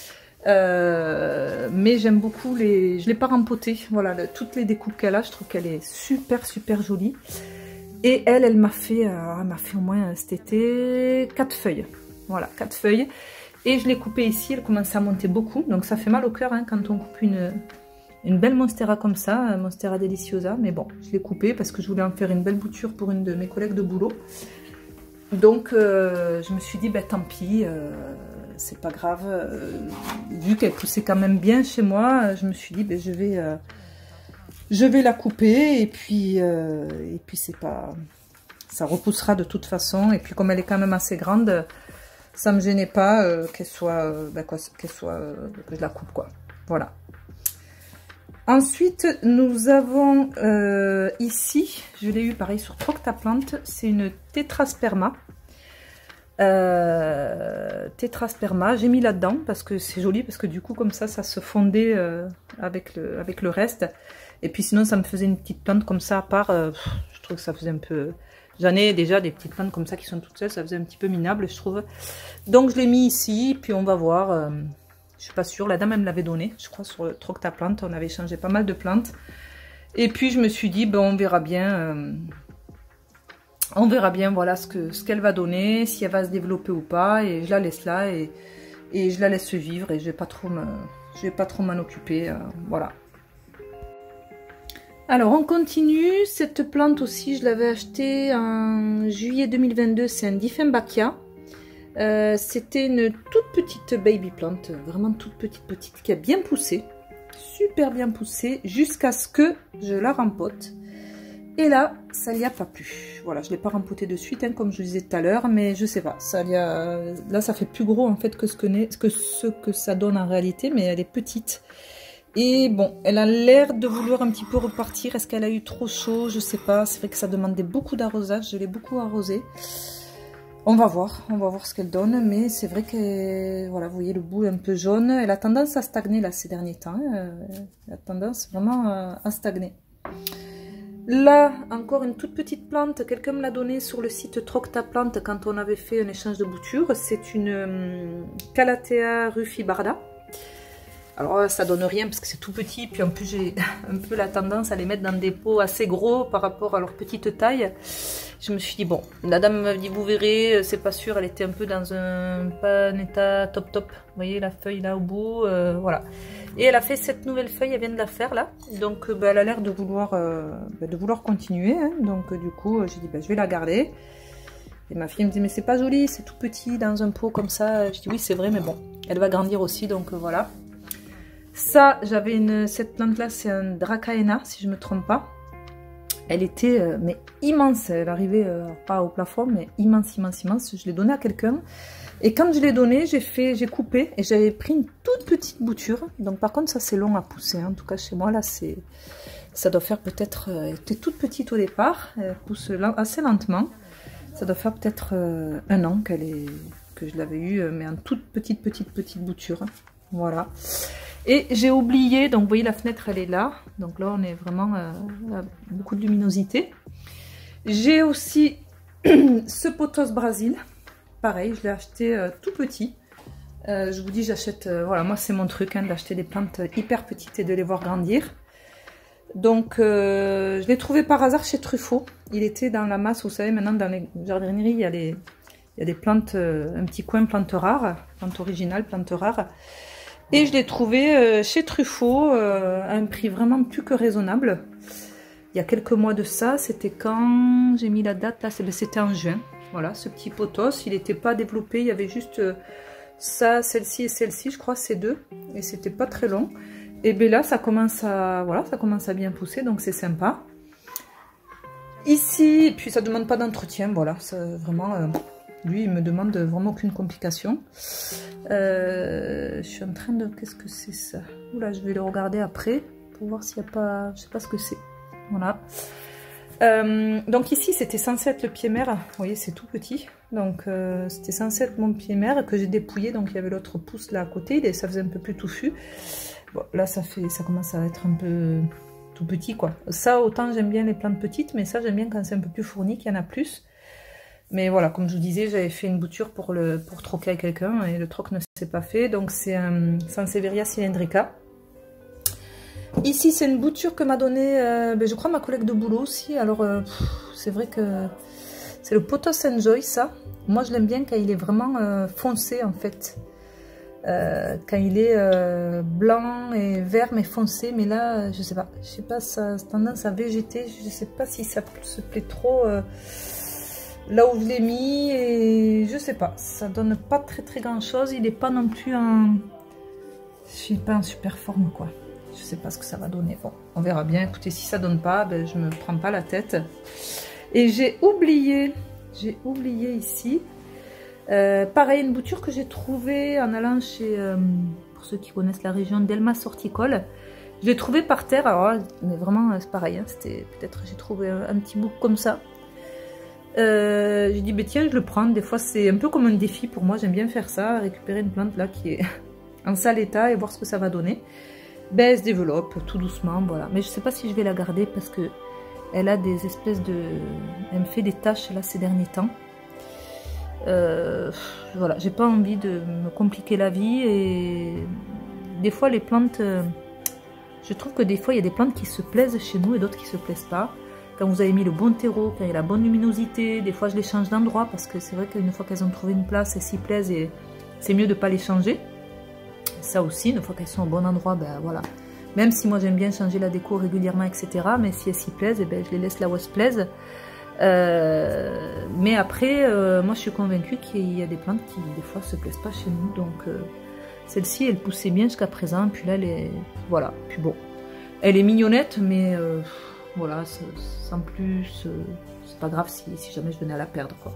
Euh, mais j'aime beaucoup les, je l'ai pas rempotée, voilà, le, toutes les découpes qu'elle a, je trouve qu'elle est super super jolie. Et elle, elle m'a fait, euh, elle m'a fait au moins cet été quatre feuilles, voilà, quatre feuilles. Et je l'ai coupée ici, elle commençait à monter beaucoup, donc ça fait mal au cœur hein, quand on coupe une, une belle Monstera comme ça, Monstera deliciosa. Mais bon, je l'ai coupée parce que je voulais en faire une belle bouture pour une de mes collègues de boulot. Donc euh, je me suis dit, bah, tant pis. Euh, c'est pas grave, euh, vu qu'elle poussait quand même bien chez moi, je me suis dit ben, je vais euh, je vais la couper et puis euh, et puis c'est pas, ça repoussera de toute façon. Et puis comme elle est quand même assez grande, ça me gênait pas euh, qu'elle soit euh, ben, qu'elle soit euh, que je la coupe quoi. Voilà. Ensuite nous avons euh, ici, je l'ai eu pareil sur Troctaplante, c'est une Tetrasperma. euh, Tétrasperma. J'ai mis là-dedans parce que c'est joli, parce que du coup comme ça, ça se fondait euh, avec, le, avec le reste. Et puis sinon ça me faisait une petite plante comme ça à part, euh, je trouve que ça faisait un peu... J'en ai déjà des petites plantes comme ça qui sont toutes seules, ça faisait un petit peu minable je trouve. Donc je l'ai mis ici, puis on va voir, euh, je suis pas sûre, la dame elle me l'avait donné, je crois sur le Troctaplante, on avait échangé pas mal de plantes. Et puis je me suis dit, ben on verra bien, euh, on verra bien voilà ce que ce qu'elle va donner, si elle va se développer ou pas, et je la laisse là, et, et je la laisse vivre, et je vais pas trop me, je vais pas trop m'en occuper, euh, voilà. Alors on continue, cette plante aussi je l'avais achetée en juillet deux mille vingt-deux, c'est un Dieffenbachia. Euh, C'était une toute petite baby plante, vraiment toute petite petite, qui a bien poussé, super bien poussé, jusqu'à ce que je la rempote. Et là, ça n'y a pas plu. Voilà, je ne l'ai pas rempotée de suite, hein, comme je vous disais tout à l'heure, mais je sais pas, ça y a... là ça fait plus gros en fait que ce que, que ce que ça donne en réalité, mais elle est petite. Et bon, elle a l'air de vouloir un petit peu repartir. Est-ce qu'elle a eu trop chaud? Je sais pas. C'est vrai que ça demandait beaucoup d'arrosage. Je l'ai beaucoup arrosée. On va voir. On va voir ce qu'elle donne. Mais c'est vrai que, voilà, vous voyez le bout un peu jaune. Elle a tendance à stagner là ces derniers temps. Elle a tendance vraiment à stagner. Là, encore une toute petite plante. Quelqu'un me l'a donnée sur le site Troctaplante quand on avait fait un échange de boutures. C'est une um, Calathea rufibarda. Alors ça donne rien parce que c'est tout petit, puis en plus j'ai un peu la tendance à les mettre dans des pots assez gros par rapport à leur petite taille. Je me suis dit bon, la dame m'a dit vous verrez, c'est pas sûr, elle était un peu dans un, pas un état top top. Vous voyez la feuille là au bout, euh, voilà. Et elle a fait cette nouvelle feuille, elle vient de la faire là, donc bah, elle a l'air de vouloir, euh, bah, de vouloir continuer. Hein. Donc du coup j'ai dit bah, je vais la garder. Et ma fille me dit mais c'est pas joli, c'est tout petit dans un pot comme ça. Je dis oui c'est vrai mais bon, elle va grandir aussi donc euh, voilà. Ça, j'avais une, cette plante-là, c'est un Dracaena, si je ne me trompe pas. Elle était, euh, mais immense. Elle arrivait euh, pas au plafond, mais immense, immense, immense. Je l'ai donnée à quelqu'un. Et quand je l'ai donnée, j'ai fait, j'ai coupé et j'avais pris une toute petite bouture. Donc par contre, ça c'est long à pousser. Hein. En tout cas, chez moi, là, c'est, ça doit faire peut-être, euh, elle était toute petite au départ. Elle pousse assez lentement. Ça doit faire peut-être euh, un an qu'elle est, que je l'avais eue, mais en toute petite, petite, petite bouture. Voilà. Et j'ai oublié, donc vous voyez la fenêtre elle est là, donc là on est vraiment euh, beaucoup de luminosité. J'ai aussi ce pothos Brésil, pareil, je l'ai acheté euh, tout petit. Euh, je vous dis j'achète, euh, voilà moi c'est mon truc hein, d'acheter des plantes hyper petites et de les voir grandir. Donc euh, je l'ai trouvé par hasard chez Truffaut, il était dans la masse, vous savez maintenant dans les jardineries il y a, les, il y a des plantes, euh, un petit coin plantes rares, plantes originales, plantes rares. Et je l'ai trouvé euh, chez Truffaut euh, à un prix vraiment plus que raisonnable. Il y a quelques mois de ça, c'était quand j'ai mis la date là, c'était en juin. Voilà, ce petit pothos, il n'était pas développé, il y avait juste euh, ça, celle-ci et celle-ci, je crois, ces deux. Et c'était pas très long. Et bien là, ça commence à, voilà, ça commence à bien pousser, donc c'est sympa. Ici, et puis ça ne demande pas d'entretien, voilà, ça, vraiment... Euh, lui, il me demande vraiment aucune complication. Euh, je suis en train de... Qu'est-ce que c'est ça? Oula, je vais le regarder après pour voir s'il n'y a pas... Je sais pas ce que c'est. Voilà. Euh, donc ici, c'était censé être le pied mère. Vous voyez, c'est tout petit. Donc euh, c'était censé être mon pied mère que j'ai dépouillé. Donc il y avait l'autre pouce là à côté. Et ça faisait un peu plus touffu. Bon, là, ça fait, ça commence à être un peu tout petit, quoi. Ça, autant j'aime bien les plantes petites, mais ça, j'aime bien quand c'est un peu plus fourni, qu'il y en a plus. Mais voilà, comme je vous disais, j'avais fait une bouture pour, le, pour troquer à quelqu'un et le troc ne s'est pas fait. Donc c'est un Sansevieria cylindrica. Ici, c'est une bouture que m'a donnée, euh, ben, je crois, ma collègue de boulot aussi. Alors, euh, c'est vrai que c'est le Pothos Enjoy, ça. Moi, je l'aime bien quand il est vraiment euh, foncé, en fait. Euh, quand il est euh, blanc et vert, mais foncé. Mais là, je sais pas. Je sais pas, ça a tendance à végéter. Je sais pas si ça se plaît trop... Euh, là où je l'ai mis, et je sais pas, ça donne pas très très grand chose. Il est pas non plus en... Je suis pas en super forme, quoi. Je sais pas ce que ça va donner. Bon, on verra bien. Écoutez, si ça donne pas, ben, je me prends pas la tête. Et j'ai oublié, j'ai oublié ici, euh, pareil, une bouture que j'ai trouvée en allant chez, euh, pour ceux qui connaissent la région, Delmas Horticole. Je l'ai trouvée par terre, alors mais vraiment, c'est pareil, hein, c'était peut-être, j'ai trouvé un, un petit bout comme ça. Euh, j'ai dit, bah, tiens, je le prends. Des fois, c'est un peu comme un défi pour moi. J'aime bien faire ça, récupérer une plante là qui est en sale état et voir ce que ça va donner. Ben, elle se développe tout doucement, voilà. Mais je sais pas si je vais la garder parce que elle a des espèces de... Elle me fait des taches là ces derniers temps. Euh, voilà, j'ai pas envie de me compliquer la vie et des fois les plantes... Je trouve que des fois il y a des plantes qui se plaisent chez nous et d'autres qui se plaisent pas. Quand vous avez mis le bon terreau, quand il y a la bonne luminosité, des fois je les change d'endroit parce que c'est vrai qu'une fois qu'elles ont trouvé une place, elles s'y plaisent et c'est mieux de pas les changer. Ça aussi, une fois qu'elles sont au bon endroit, ben voilà. Même si moi j'aime bien changer la déco régulièrement, et cetera. Mais si elles s'y plaisent, eh ben, je les laisse là où elles se plaisent. Euh, mais après, euh, moi je suis convaincue qu'il y a des plantes qui des fois se plaisent pas chez nous. Donc euh, celle-ci, elle poussait bien jusqu'à présent. Puis là, elle est... Voilà. Puis bon, elle est mignonnette, mais euh, voilà, sans plus, euh, c'est pas grave si, si jamais je venais à la perdre, quoi.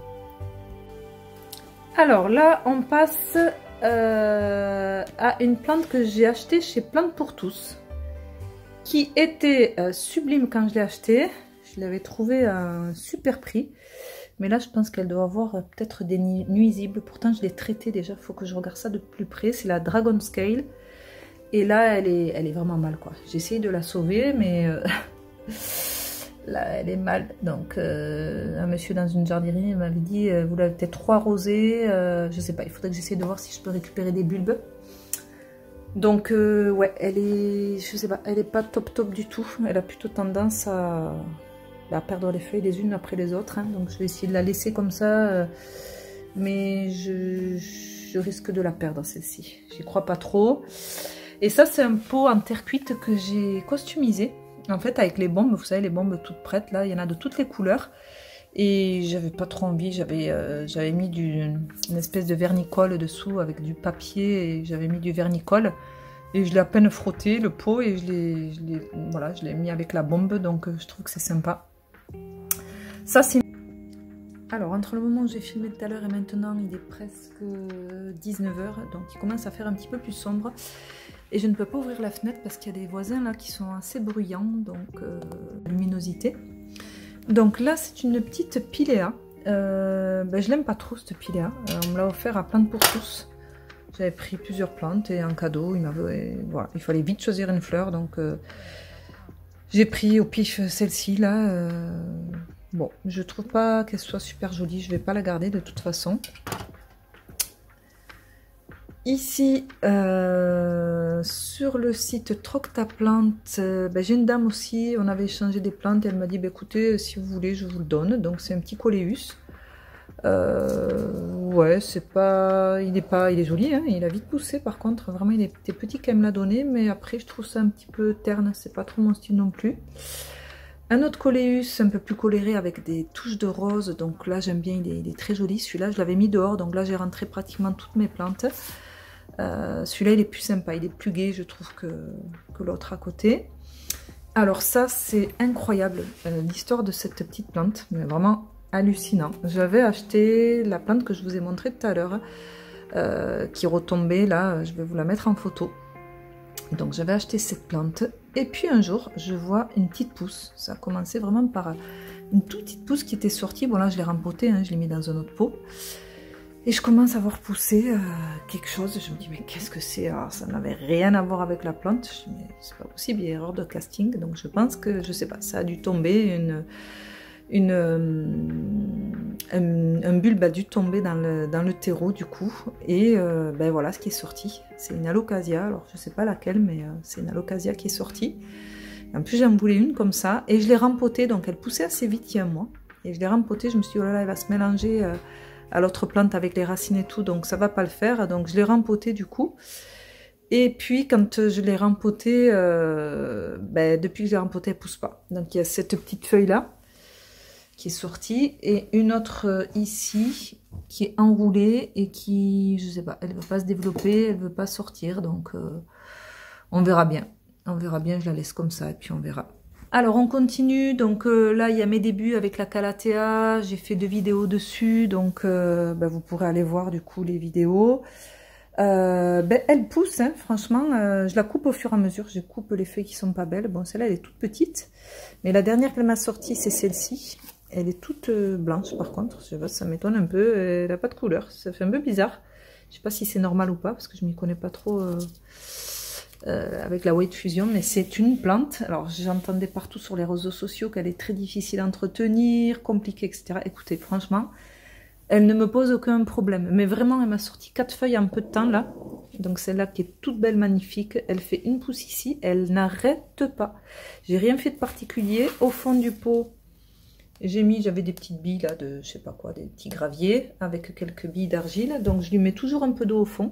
Alors là, on passe... Euh, à une plante que j'ai achetée chez Plantes pour tous, qui était euh, sublime quand je l'ai achetée. Je l'avais trouvée à un super prix, mais là je pense qu'elle doit avoir euh, peut-être des nuisibles. Pourtant je l'ai traitée déjà, il faut que je regarde ça de plus près. C'est la Dragon Scale et là elle est, elle est vraiment mal, quoi. J'ai essayé de la sauver, mais euh, là elle est mal. Donc euh, un monsieur dans une jardinerie m'avait dit euh, vous l'avez peut-être trop arrosé, euh, je sais pas, il faudrait que j'essaie de voir si je peux récupérer des bulbes. Donc euh, ouais, elle est, je sais pas, elle est pas top top du tout. Elle a plutôt tendance à, à perdre les feuilles les unes après les autres, hein. Donc je vais essayer de la laisser comme ça, euh, mais je, je risque de la perdre celle-ci. J'y crois pas trop. Et ça c'est un pot en terre cuite que j'ai customisé. En fait, avec les bombes, vous savez, les bombes toutes prêtes, là, il y en a de toutes les couleurs. Et j'avais pas trop envie, j'avais euh, j'avais mis du, une espèce de vernicole dessous avec du papier et j'avais mis du vernicole. Et je l'ai à peine frotté, le pot, et je l'ai voilà, je l'ai mis avec la bombe, donc euh, je trouve que c'est sympa. Ça, c'est... Alors, entre le moment où j'ai filmé tout à l'heure et maintenant, il est presque dix-neuf heures, donc il commence à faire un petit peu plus sombre. Et je ne peux pas ouvrir la fenêtre parce qu'il y a des voisins là qui sont assez bruyants, donc euh, luminosité. Donc là c'est une petite Pilea. Euh, ben, je l'aime pas trop cette Pilea. Euh, on me l'a offert à Plantes pour tous. J'avais pris plusieurs plantes et en cadeau, il m'avait, voilà, il fallait vite choisir une fleur, donc euh, j'ai pris au pif celle-ci là. Euh, bon, je trouve pas qu'elle soit super jolie, je vais pas la garder de toute façon. Ici, euh, sur le site Troque ta plante, euh, ben, j'ai une dame aussi, on avait échangé des plantes, et elle m'a dit, ben, écoutez, si vous voulez, je vous le donne. Donc c'est un petit coléus. Euh, ouais, c'est pas, il est pas, il est joli, hein, il a vite poussé par contre, vraiment il était petit quand elle me l'a donné, mais après je trouve ça un petit peu terne, c'est pas trop mon style non plus. Un autre coléus un peu plus coloré avec des touches de rose, donc là j'aime bien, il est, il est très joli. Celui-là je l'avais mis dehors, donc là j'ai rentré pratiquement toutes mes plantes. Euh, celui-là il est plus sympa, il est plus gai je trouve que, que l'autre à côté. Alors ça c'est incroyable, euh, l'histoire de cette petite plante, mais vraiment hallucinant. J'avais acheté la plante que je vous ai montré tout à l'heure, euh, qui retombait là, je vais vous la mettre en photo. Donc j'avais acheté cette plante, et puis un jour je vois une petite pousse. Ça a commencé vraiment par une toute petite pousse qui était sortie. Bon là je l'ai rempotée, hein, je l'ai mis dans un autre pot. Et je commence à voir pousser euh, quelque chose. Je me dis mais qu'est-ce que c'est? Alors ça n'avait rien à voir avec la plante. Je me dis mais c'est pas possible, il y a erreur de casting. Donc je pense que, je sais pas, ça a dû tomber, une... Une, un, un bulbe a dû tomber dans le, dans le terreau du coup, et euh, ben voilà ce qui est sorti. C'est une alocasia, alors je sais pas laquelle, mais euh, c'est une alocasia qui est sortie. En plus j'en voulais une comme ça, et je l'ai rempotée, donc elle poussait assez vite il y a un mois, et je l'ai rempotée, je me suis dit oh là là elle va se mélanger euh, à l'autre plante avec les racines et tout, donc ça va pas le faire, donc je l'ai rempotée du coup. Et puis quand je l'ai rempotée, euh, ben, depuis que je l'ai rempotée elle pousse pas, donc il y a cette petite feuille là qui est sortie, et une autre euh, ici qui est enroulée et qui, je sais pas, elle veut pas se développer, elle veut pas sortir, donc euh, on verra bien. On verra bien, je la laisse comme ça et puis on verra. Alors on continue, donc euh, là il y a mes débuts avec la Calathea, j'ai fait deux vidéos dessus, donc euh, bah, vous pourrez aller voir du coup les vidéos. Euh, ben, elle pousse, hein, franchement, euh, je la coupe au fur et à mesure, je coupe les feuilles qui sont pas belles. Bon, celle-là elle est toute petite, mais la dernière qu'elle m'a sortie c'est celle-ci. Elle est toute blanche par contre, je sais pas, ça m'étonne un peu, elle n'a pas de couleur, ça fait un peu bizarre. Je sais pas si c'est normal ou pas, parce que je m'y connais pas trop euh, euh, avec la White Fusion, mais c'est une plante. Alors j'entendais partout sur les réseaux sociaux qu'elle est très difficile à entretenir, compliquée, et cetera. Écoutez, franchement, elle ne me pose aucun problème. Mais vraiment, elle m'a sorti quatre feuilles en peu de temps là. Donc celle-là qui est toute belle, magnifique. Elle fait une pousse ici, elle n'arrête pas. J'ai rien fait de particulier. Au fond du pot, j'ai mis, j'avais des petites billes là de, je sais pas quoi, des petits graviers avec quelques billes d'argile. Donc je lui mets toujours un peu d'eau au fond.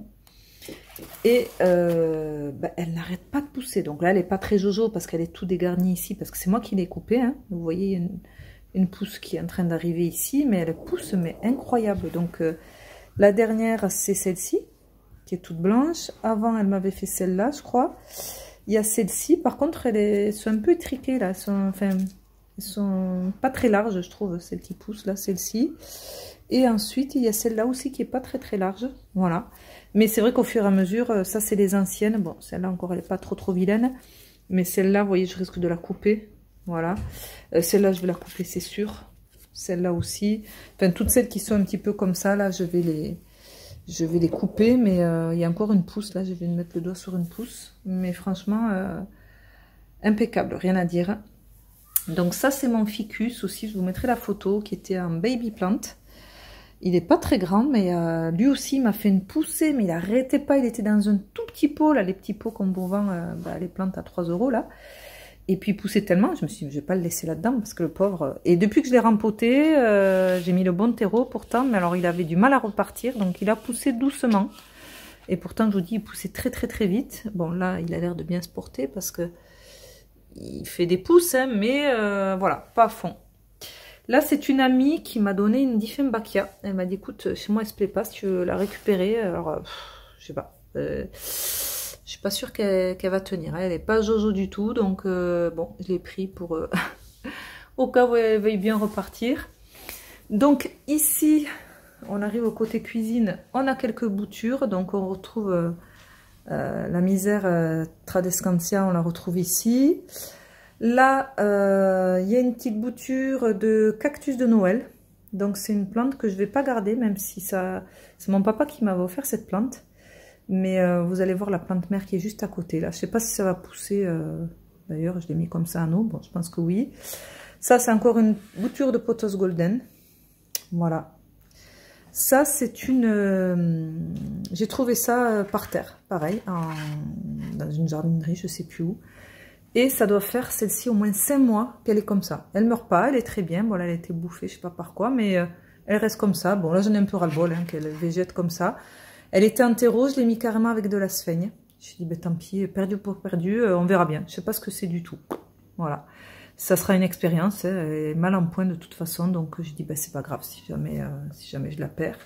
Et euh, bah, elle n'arrête pas de pousser. Donc là, elle n'est pas très jojo parce qu'elle est tout dégarnie ici. Parce que c'est moi qui l'ai coupée. Hein. Vous voyez, une, une pousse qui est en train d'arriver ici. Mais elle pousse, mais incroyable. Donc euh, la dernière, c'est celle-ci, qui est toute blanche. Avant, elle m'avait fait celle-là, je crois. Il y a celle-ci. Par contre, elles, est, elles sont un peu étriquées là. Elles sont, enfin... Elles sont pas très larges, je trouve, celles qui poussent là, celle-ci. Et ensuite, il y a celle-là aussi qui est pas très très large. Voilà. Mais c'est vrai qu'au fur et à mesure, ça c'est les anciennes. Bon, celle-là encore, elle est pas trop trop vilaine. Mais celle-là, vous voyez, je risque de la couper. Voilà. Euh, celle-là, je vais la couper, c'est sûr. Celle-là aussi. Enfin, toutes celles qui sont un petit peu comme ça, là, je vais les, je vais les couper. Mais euh, il y a encore une pousse, là. Je vais mettre le doigt sur une pousse. Mais franchement, euh, impeccable, rien à dire. Donc ça c'est mon ficus aussi, je vous mettrai la photo, qui était un baby plant. Il n'est pas très grand, mais euh, lui aussi m'a fait une poussée, mais il n'arrêtait pas, il était dans un tout petit pot, là, les petits pots qu'on vous vend, euh, bah, les plantes à trois euros là. Et puis il poussait tellement, je me suis dit, je vais pas le laisser là-dedans, parce que le pauvre... Et depuis que je l'ai rempoté, euh, j'ai mis le bon terreau pourtant, mais alors il avait du mal à repartir, donc il a poussé doucement. Et pourtant, je vous dis, il poussait très très très vite. Bon là, il a l'air de bien se porter, parce que... il fait des pousses, hein, mais euh, voilà, pas à fond. Là, c'est une amie qui m'a donné une Dieffenbachia. Elle m'a dit, écoute, chez moi, elle se plaît pas, si tu veux la récupérer. Alors, euh, pff, je sais pas. Euh, je suis pas sûre qu'elle qu'elle va tenir. Hein. Elle est pas jojo du tout, donc euh, bon, je l'ai pris pour euh, au cas où elle veuille bien repartir. Donc ici, on arrive au côté cuisine. On a quelques boutures, donc on retrouve... Euh, Euh, la misère euh, Tradescantia, on la retrouve ici. Là, euh, il y a une petite bouture de cactus de Noël. Donc c'est une plante que je ne vais pas garder, même si ça... c'est mon papa qui m'avait offert cette plante. Mais euh, vous allez voir la plante mère qui est juste à côté. Là, je ne sais pas si ça va pousser. Euh... D'ailleurs, je l'ai mis comme ça en eau. Bon, je pense que oui. Ça, c'est encore une bouture de pothos golden. Voilà. Ça, c'est une... Euh, j'ai trouvé ça par terre, pareil, en, dans une jardinerie, je sais plus où. Et ça doit faire, celle-ci, au moins cinq mois qu'elle est comme ça. Elle meurt pas, elle est très bien. Bon, là, elle a été bouffée, je sais pas par quoi, mais euh, elle reste comme ça. Bon, là, j'en ai un peu ras-le-bol, hein, qu'elle végète comme ça. Elle était en terreau, je l'ai mis carrément avec de la sphaigne. Je me suis dit, ben, tant pis, perdu pour perdu, euh, on verra bien. Je sais pas ce que c'est du tout. Voilà. Ça sera une expérience, hein, elle est mal en point de toute façon, donc je dis, ben, c'est pas grave si jamais, euh, si jamais je la perds.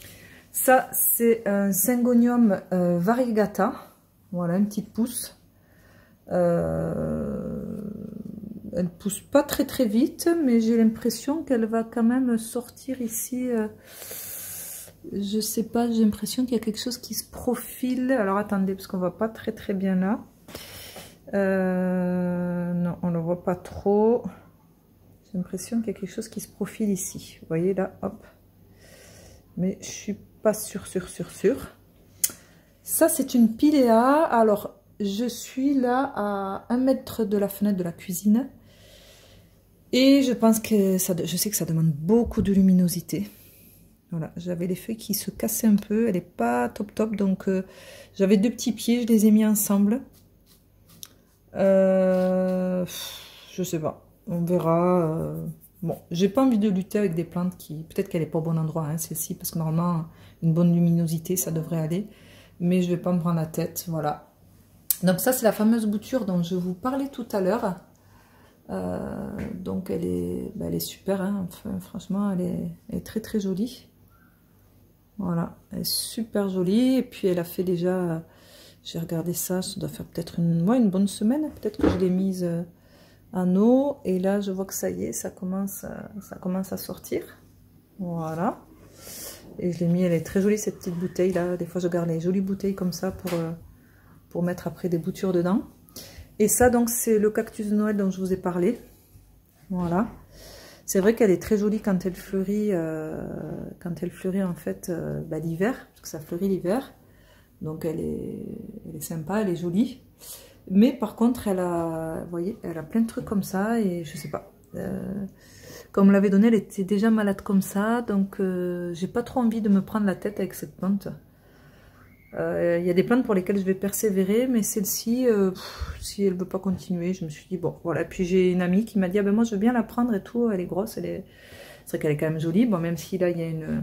Ça, c'est un Syngonium euh, variegata, voilà, une petite pousse. Euh, elle pousse pas très très vite, mais j'ai l'impression qu'elle va quand même sortir ici. Euh, je sais pas, j'ai l'impression qu'il y a quelque chose qui se profile. Alors attendez, parce qu'on voit pas très très bien là. Euh, non, on ne le voit pas trop. J'ai l'impression qu'il y a quelque chose qui se profile ici. Vous voyez là, hop. Mais je suis pas sûre, sûre, sûre, sûre. Ça, c'est une Pilea. Alors, je suis là à un mètre de la fenêtre de la cuisine. Et je pense que ça, je sais que ça demande beaucoup de luminosité. Voilà, j'avais les feuilles qui se cassaient un peu. Elle n'est pas top top. Donc, euh, j'avais deux petits pieds, je les ai mis ensemble. Euh, je sais pas, on verra. Euh, bon, j'ai pas envie de lutter avec des plantes qui, peut-être qu'elle est pas au bon endroit, hein, celle-ci, parce que normalement une bonne luminosité ça devrait aller, mais je vais pas me prendre la tête. Voilà. Donc ça c'est la fameuse bouture dont je vous parlais tout à l'heure. Euh, donc elle est, bah, elle est super, hein, enfin, franchement elle est, elle est très très jolie. Voilà, elle est super jolie et puis elle a fait déjà. J'ai regardé ça, ça doit faire peut-être une, ouais, une bonne semaine. Peut-être que je l'ai mise en eau. Et là, je vois que ça y est, ça commence à, ça commence à sortir. Voilà. Et je l'ai mis, elle est très jolie cette petite bouteille là. Des fois, je garde les jolies bouteilles comme ça pour, pour mettre après des boutures dedans. Et ça, donc, c'est le cactus de Noël dont je vous ai parlé. Voilà. C'est vrai qu'elle est très jolie quand elle fleurit, euh, quand elle fleurit en fait euh, bah, l'hiver, parce que ça fleurit l'hiver. Donc elle est, elle est sympa, elle est jolie. Mais par contre, elle a, vous voyez, elle a plein de trucs comme ça et je sais pas. Euh, Comme on me l'avait donné, elle était déjà malade comme ça, donc euh, j'ai pas trop envie de me prendre la tête avec cette plante. Il euh, y a des plantes pour lesquelles je vais persévérer, mais celle-ci, euh, si elle veut pas continuer, je me suis dit bon, voilà. Puis j'ai une amie qui m'a dit ah ben moi je veux bien la prendre et tout, elle est grosse, elle est, c'est vrai qu'elle est quand même jolie. Bon, même si là il y a une,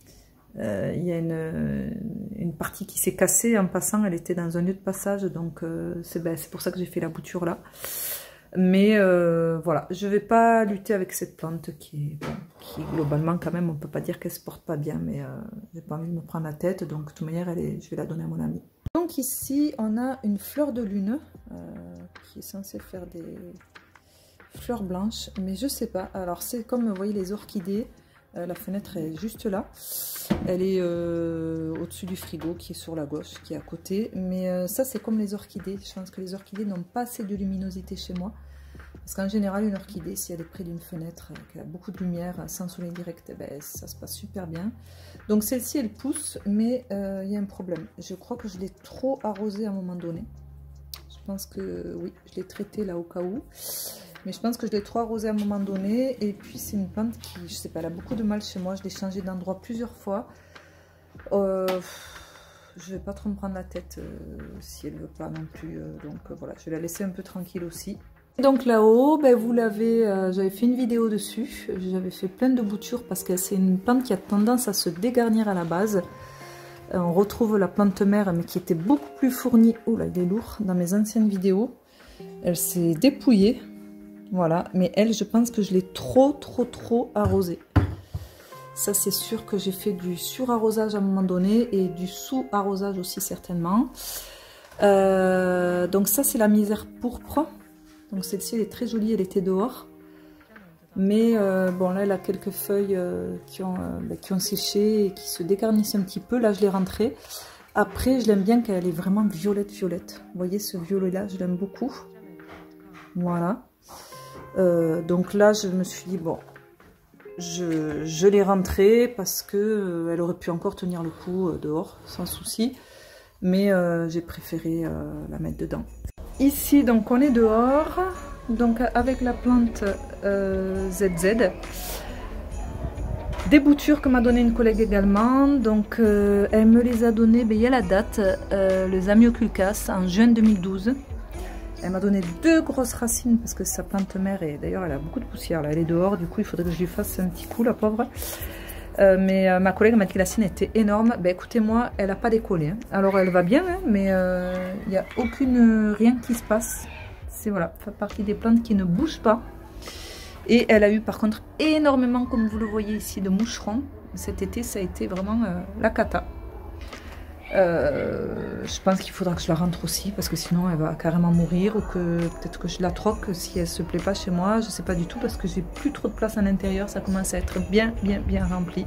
euh, il y a une, une partie qui s'est cassée en passant, elle était dans un lieu de passage, donc euh, c'est ben, c'est pour ça que j'ai fait la bouture là. Mais euh, voilà, je vais pas lutter avec cette plante qui, bon, qui globalement quand même, on peut pas dire qu'elle se porte pas bien, mais euh, j'ai pas envie de me prendre la tête, donc de toute manière, elle est, je vais la donner à mon ami. Donc ici, on a une fleur de lune euh, qui est censée faire des fleurs blanches, mais je sais pas. Alors c'est comme vous voyez les orchidées, euh, la fenêtre est juste là. Elle est euh, au-dessus du frigo qui est sur la gauche, qui est à côté. Mais euh, ça, c'est comme les orchidées. Je pense que les orchidées n'ont pas assez de luminosité chez moi. Parce qu'en général, une orchidée, si elle est près d'une fenêtre, qu'elle a beaucoup de lumière, sans soleil direct, eh ben, ça se passe super bien. Donc celle-ci, elle pousse, mais il euh, y a un problème. Je crois que je l'ai trop arrosée à un moment donné. Je pense que, oui, je l'ai traitée là au cas où. Mais je pense que je l'ai trop arrosée à un moment donné. Et puis c'est une plante qui, je sais pas, elle a beaucoup de mal chez moi. Je l'ai changée d'endroit plusieurs fois. Euh, je vais pas trop me prendre la tête euh, si elle veut pas non plus. Euh, donc euh, voilà, je vais la laisser un peu tranquille aussi. Et donc là-haut, ben, vous l'avez, euh, j'avais fait une vidéo dessus. J'avais fait plein de boutures parce que c'est une plante qui a tendance à se dégarnir à la base. Euh, on retrouve la plante mère, mais qui était beaucoup plus fournie. Oh là, il est lourd dans mes anciennes vidéos. Elle s'est dépouillée. Voilà, mais elle, je pense que je l'ai trop, trop, trop arrosée. Ça, c'est sûr que j'ai fait du surarrosage à un moment donné et du sous-arrosage aussi certainement. Euh, donc ça, c'est la misère pourpre. Donc celle-ci, elle est très jolie, elle était dehors. Mais euh, bon, là, elle a quelques feuilles euh, qui, ont, euh, bah, qui ont séché et qui se dégarnissent un petit peu. Là, je l'ai rentrée. Après, je l'aime bien qu'elle est vraiment violette-violette. Vous voyez, ce violet-là, je l'aime beaucoup. Voilà. Euh, donc là, je me suis dit, bon, je, je l'ai rentrée parce que euh, elle aurait pu encore tenir le coup euh, dehors, sans souci. Mais euh, j'ai préféré euh, la mettre dedans. Ici, donc, on est dehors, donc avec la plante euh, Z Z. Des boutures que m'a donné une collègue également. Donc, euh, elle me les a données, ben, il y a la date, euh, le Zamioculcas, en juin deux mille douze. Elle m'a donné deux grosses racines parce que sa plante mère, et d'ailleurs elle a beaucoup de poussière là, elle est dehors, du coup il faudrait que je lui fasse un petit coup la pauvre. Euh, mais euh, ma collègue m'a dit que la racine était énorme. Ben écoutez, moi elle n'a pas décollé. Hein. Alors elle va bien, hein, mais il euh, n'y a aucune, rien qui se passe. C'est voilà, fait partie des plantes qui ne bougent pas. Et elle a eu par contre énormément, comme vous le voyez ici, de moucherons. Cet été ça a été vraiment euh, la cata. Euh, je pense qu'il faudra que je la rentre aussi parce que sinon elle va carrément mourir, ou que peut-être que je la troque si elle se plaît pas chez moi, je sais pas du tout parce que j'ai plus trop de place à l'intérieur, ça commence à être bien bien bien rempli.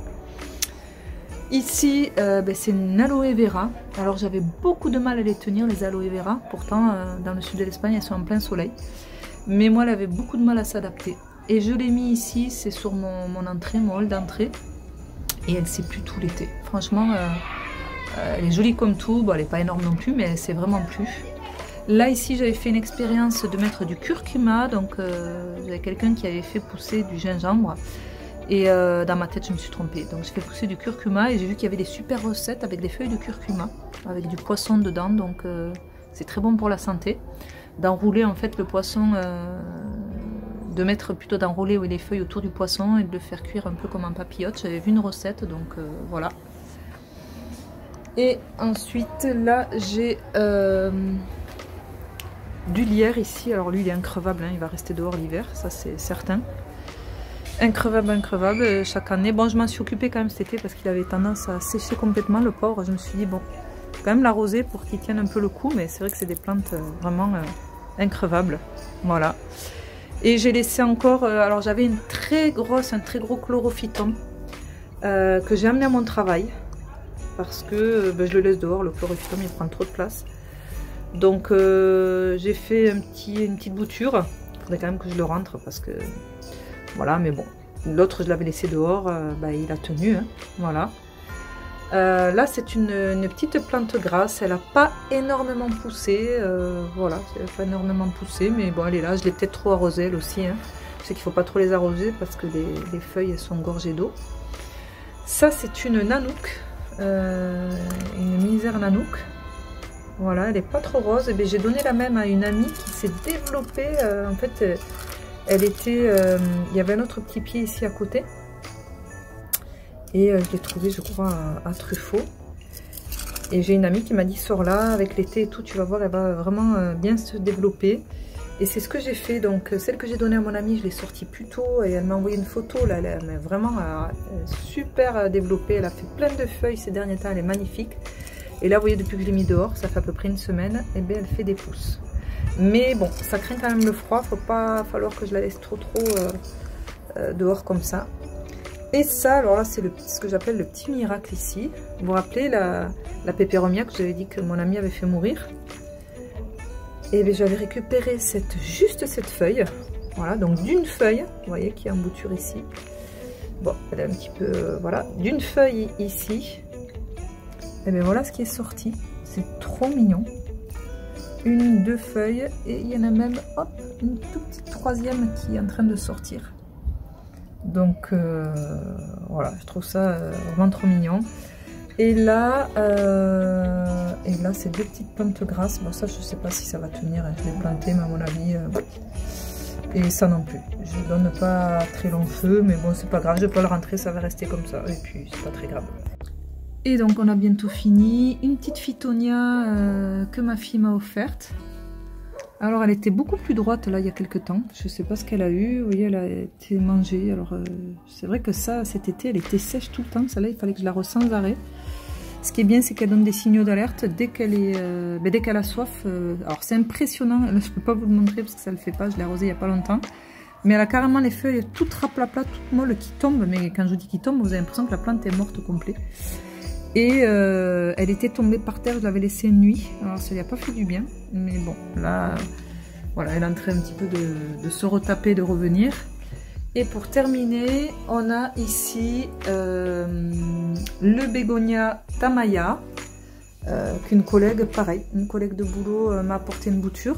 Ici euh, ben, c'est une aloe vera. Alors j'avais beaucoup de mal à les tenir, les aloe vera, pourtant euh, dans le sud de l'Espagne elles sont en plein soleil, mais moi elle avait beaucoup de mal à s'adapter et je l'ai mis ici, c'est sur mon, mon entrée, mon hall d'entrée, et elle sait plus tout l'été, franchement. euh, Euh, elle est jolie comme tout, bon, elle n'est pas énorme non plus, mais c'est vraiment plus. Là ici j'avais fait une expérience de mettre du curcuma, donc euh, j'avais quelqu'un qui avait fait pousser du gingembre, et euh, dans ma tête je me suis trompée. Donc j'ai fait pousser du curcuma et j'ai vu qu'il y avait des super recettes avec des feuilles de curcuma, avec du poisson dedans, donc euh, c'est très bon pour la santé. D'enrouler en fait le poisson, euh, de mettre plutôt d'enrouler les feuilles autour du poisson et de le faire cuire un peu comme un papillote. J'avais vu une recette, donc euh, voilà. Et ensuite, là, j'ai euh, du lierre ici. Alors lui, il est increvable, hein, il va rester dehors l'hiver, ça c'est certain. Increvable, increvable, chaque année. Bon, je m'en suis occupée quand même cet été parce qu'il avait tendance à sécher complètement, le pauvre. Je me suis dit, bon, quand même l'arroser pour qu'il tienne un peu le coup, mais c'est vrai que c'est des plantes euh, vraiment euh, increvables. Voilà. Et j'ai laissé encore, euh, alors j'avais une très grosse, un très gros chlorophyton euh, que j'ai amené à mon travail. Parce que ben, je le laisse dehors, le chlorophytum il prend trop de place. Donc euh, j'ai fait un petit, une petite bouture. Il faudrait quand même que je le rentre parce que voilà, mais bon, l'autre je l'avais laissé dehors, euh, bah, il a tenu, hein, voilà. Euh, là c'est une, une petite plante grasse, elle n'a pas énormément poussé, euh, voilà, elle n'a pas énormément poussé, mais bon elle est là, je l'ai peut-être trop arrosée elle aussi, hein. Je sais qu'il ne faut pas trop les arroser parce que les, les feuilles elles sont gorgées d'eau. Ça c'est une nanook, euh, une misère nanook, voilà, elle n'est pas trop rose, et j'ai donné la même à une amie qui s'est développée, euh, en fait elle, elle était, euh, il y avait un autre petit pied ici à côté. Et euh, je l'ai trouvé, je crois, à, à Truffaut. Et j'ai une amie qui m'a dit, sors là, avec l'été et tout, tu vas voir, elle va vraiment euh, bien se développer. Et c'est ce que j'ai fait. Donc, celle que j'ai donnée à mon amie, je l'ai sortie plus tôt. Et elle m'a envoyé une photo, là, elle est vraiment euh, super développée. Elle a fait plein de feuilles ces derniers temps, elle est magnifique. Et là, vous voyez, depuis que je l'ai mis dehors, ça fait à peu près une semaine, et bien elle fait des pousses. Mais bon, ça craint quand même le froid, il ne faut pas falloir que je la laisse trop trop euh, euh, dehors comme ça. Et ça, alors là, c'est ce que j'appelle le petit miracle ici. Vous vous rappelez la, la pépéromia que j'avais dit que mon ami avait fait mourir? Et bien, j'avais récupéré cette, juste cette feuille. Voilà, donc d'une feuille, vous voyez qu'il y a en bouture ici. Bon, elle est un petit peu, euh, voilà, d'une feuille ici. Et bien voilà ce qui est sorti. C'est trop mignon. Une, deux feuilles, et il y en a même, hop, une toute petite troisième qui est en train de sortir. Donc euh, voilà, je trouve ça euh, vraiment trop mignon. Et là, euh, et là c'est deux petites plantes grasses. Bon ça je sais pas si ça va tenir, hein. Je l'ai planté mais à mon avis. Euh, et ça non plus. Je donne pas très long feu, mais bon c'est pas grave, je peux le rentrer, ça va rester comme ça. Et puis c'est pas très grave. Et donc on a bientôt fini. Une petite Phytonia euh, que ma fille m'a offerte. Alors elle était beaucoup plus droite là il y a quelques temps, je sais pas ce qu'elle a eu, vous voyez elle a été mangée, alors euh, c'est vrai que ça cet été elle était sèche tout le temps, celle-là il fallait que je la rose sans arrêt. Ce qui est bien c'est qu'elle donne des signaux d'alerte dès qu'elle est, euh, ben, dès qu'elle a soif, euh, alors c'est impressionnant, là, je peux pas vous le montrer parce que ça le fait pas, je l'ai arrosée il y a pas longtemps. Mais elle a carrément les feuilles toutes raplapla, toutes molles qui tombent, mais quand je vous dis qui tombent, vous avez l'impression que la plante est morte au complet. Et euh, elle était tombée par terre, je l'avais laissée une nuit. Alors ça lui a pas fait du bien. Mais bon, là, voilà, elle est en train un petit peu de, de se retaper, de revenir. Et pour terminer, on a ici euh, le bégonia Tamaya. Euh, qu'une collègue, pareil, une collègue de boulot euh, m'a apporté une bouture.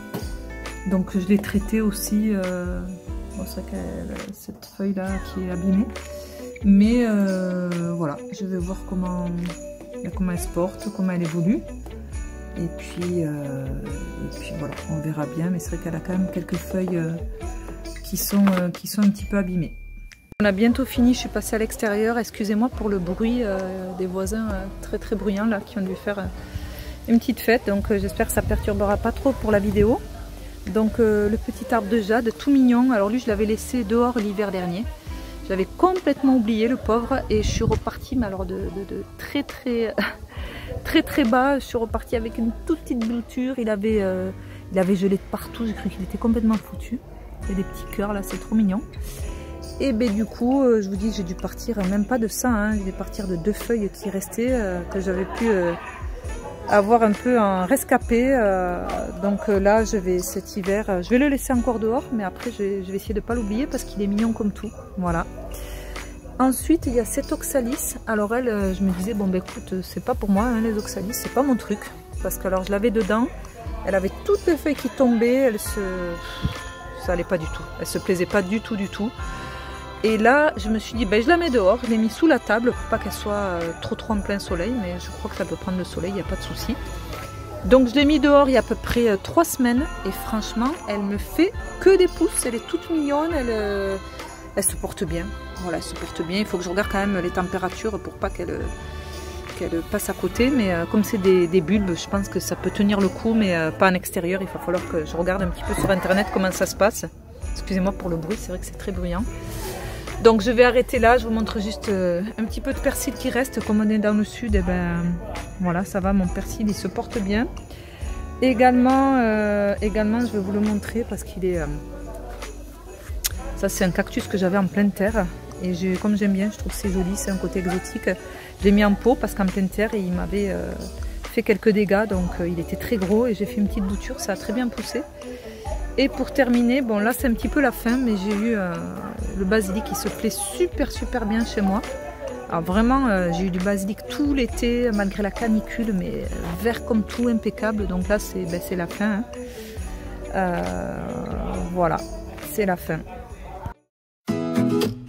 Donc je l'ai traité aussi. Euh, bon, c'est vrai que cette feuille-là qui est abîmée. Mais euh, voilà, je vais voir comment, comment elle se porte, comment elle évolue. Et puis, euh, et puis voilà, on verra bien. Mais c'est vrai qu'elle a quand même quelques feuilles euh, qui, sont, euh, qui sont un petit peu abîmées. On a bientôt fini, je suis passée à l'extérieur. Excusez-moi pour le bruit euh, des voisins euh, très très bruyants là, qui ont dû faire euh, une petite fête. Donc euh, j'espère que ça ne perturbera pas trop pour la vidéo. Donc euh, le petit arbre de jade, tout mignon. Alors lui, je l'avais laissé dehors l'hiver dernier. J'avais complètement oublié le pauvre et je suis repartie, mais alors de, de, de très très très très bas. Je suis repartie avec une toute petite bouture. Il avait, euh, il avait gelé de partout. J'ai cru qu'il était complètement foutu. Il y a des petits cœurs là, c'est trop mignon. Et ben du coup, euh, je vous dis, j'ai dû partir, même pas de ça. Hein, je vais partir de deux feuilles qui restaient euh, que j'avais pu euh, avoir un peu en rescapé. Euh, donc euh, là, je vais cet hiver, euh, je vais le laisser encore dehors, mais après je vais, je vais essayer de pas l'oublier parce qu'il est mignon comme tout. Voilà. Ensuite, il y a cette oxalis. Alors elle, euh, je me disais bon ben écoute, c'est pas pour moi hein, les oxalis, c'est pas mon truc, parce que alors je l'avais dedans, elle avait toutes les feuilles qui tombaient, elle se, ça allait pas du tout, elle se plaisait pas du tout du tout. Et là, je me suis dit, ben, je la mets dehors, je l'ai mis sous la table pour pas qu'elle soit euh, trop trop en plein soleil, mais je crois que ça peut prendre le soleil, il n'y a pas de souci. Donc je l'ai mis dehors il y a à peu près euh, trois semaines, et franchement, elle me fait que des pousses, elle est toute mignonne, elle, euh, elle se porte bien. Voilà, elle se porte bien, il faut que je regarde quand même les températures pour pas qu'elle qu'elle passe à côté, mais euh, comme c'est des, des bulbes, je pense que ça peut tenir le coup, mais euh, pas en extérieur, il va falloir que je regarde un petit peu sur internet comment ça se passe. Excusez-moi pour le bruit, c'est vrai que c'est très bruyant. Donc je vais arrêter là, je vous montre juste euh, un petit peu de persil qui reste, comme on est dans le sud, et ben voilà, ça va, mon persil il se porte bien. Également, euh, également je vais vous le montrer parce qu'il est... Euh, ça c'est un cactus que j'avais en pleine terre, et comme j'aime bien, je trouve que c'est joli, c'est un côté exotique. Je l'ai mis en pot parce qu'en pleine terre, il m'avait euh, fait quelques dégâts, donc euh, il était très gros, et j'ai fait une petite bouture, ça a très bien poussé. Et pour terminer, bon là c'est un petit peu la fin, mais j'ai eu euh, le basilic qui se plaît super super bien chez moi. Alors vraiment, euh, j'ai eu du basilic tout l'été, malgré la canicule, mais vert comme tout, impeccable. Donc là c'est ben, c'est la fin. Hein. Euh, voilà, c'est la fin.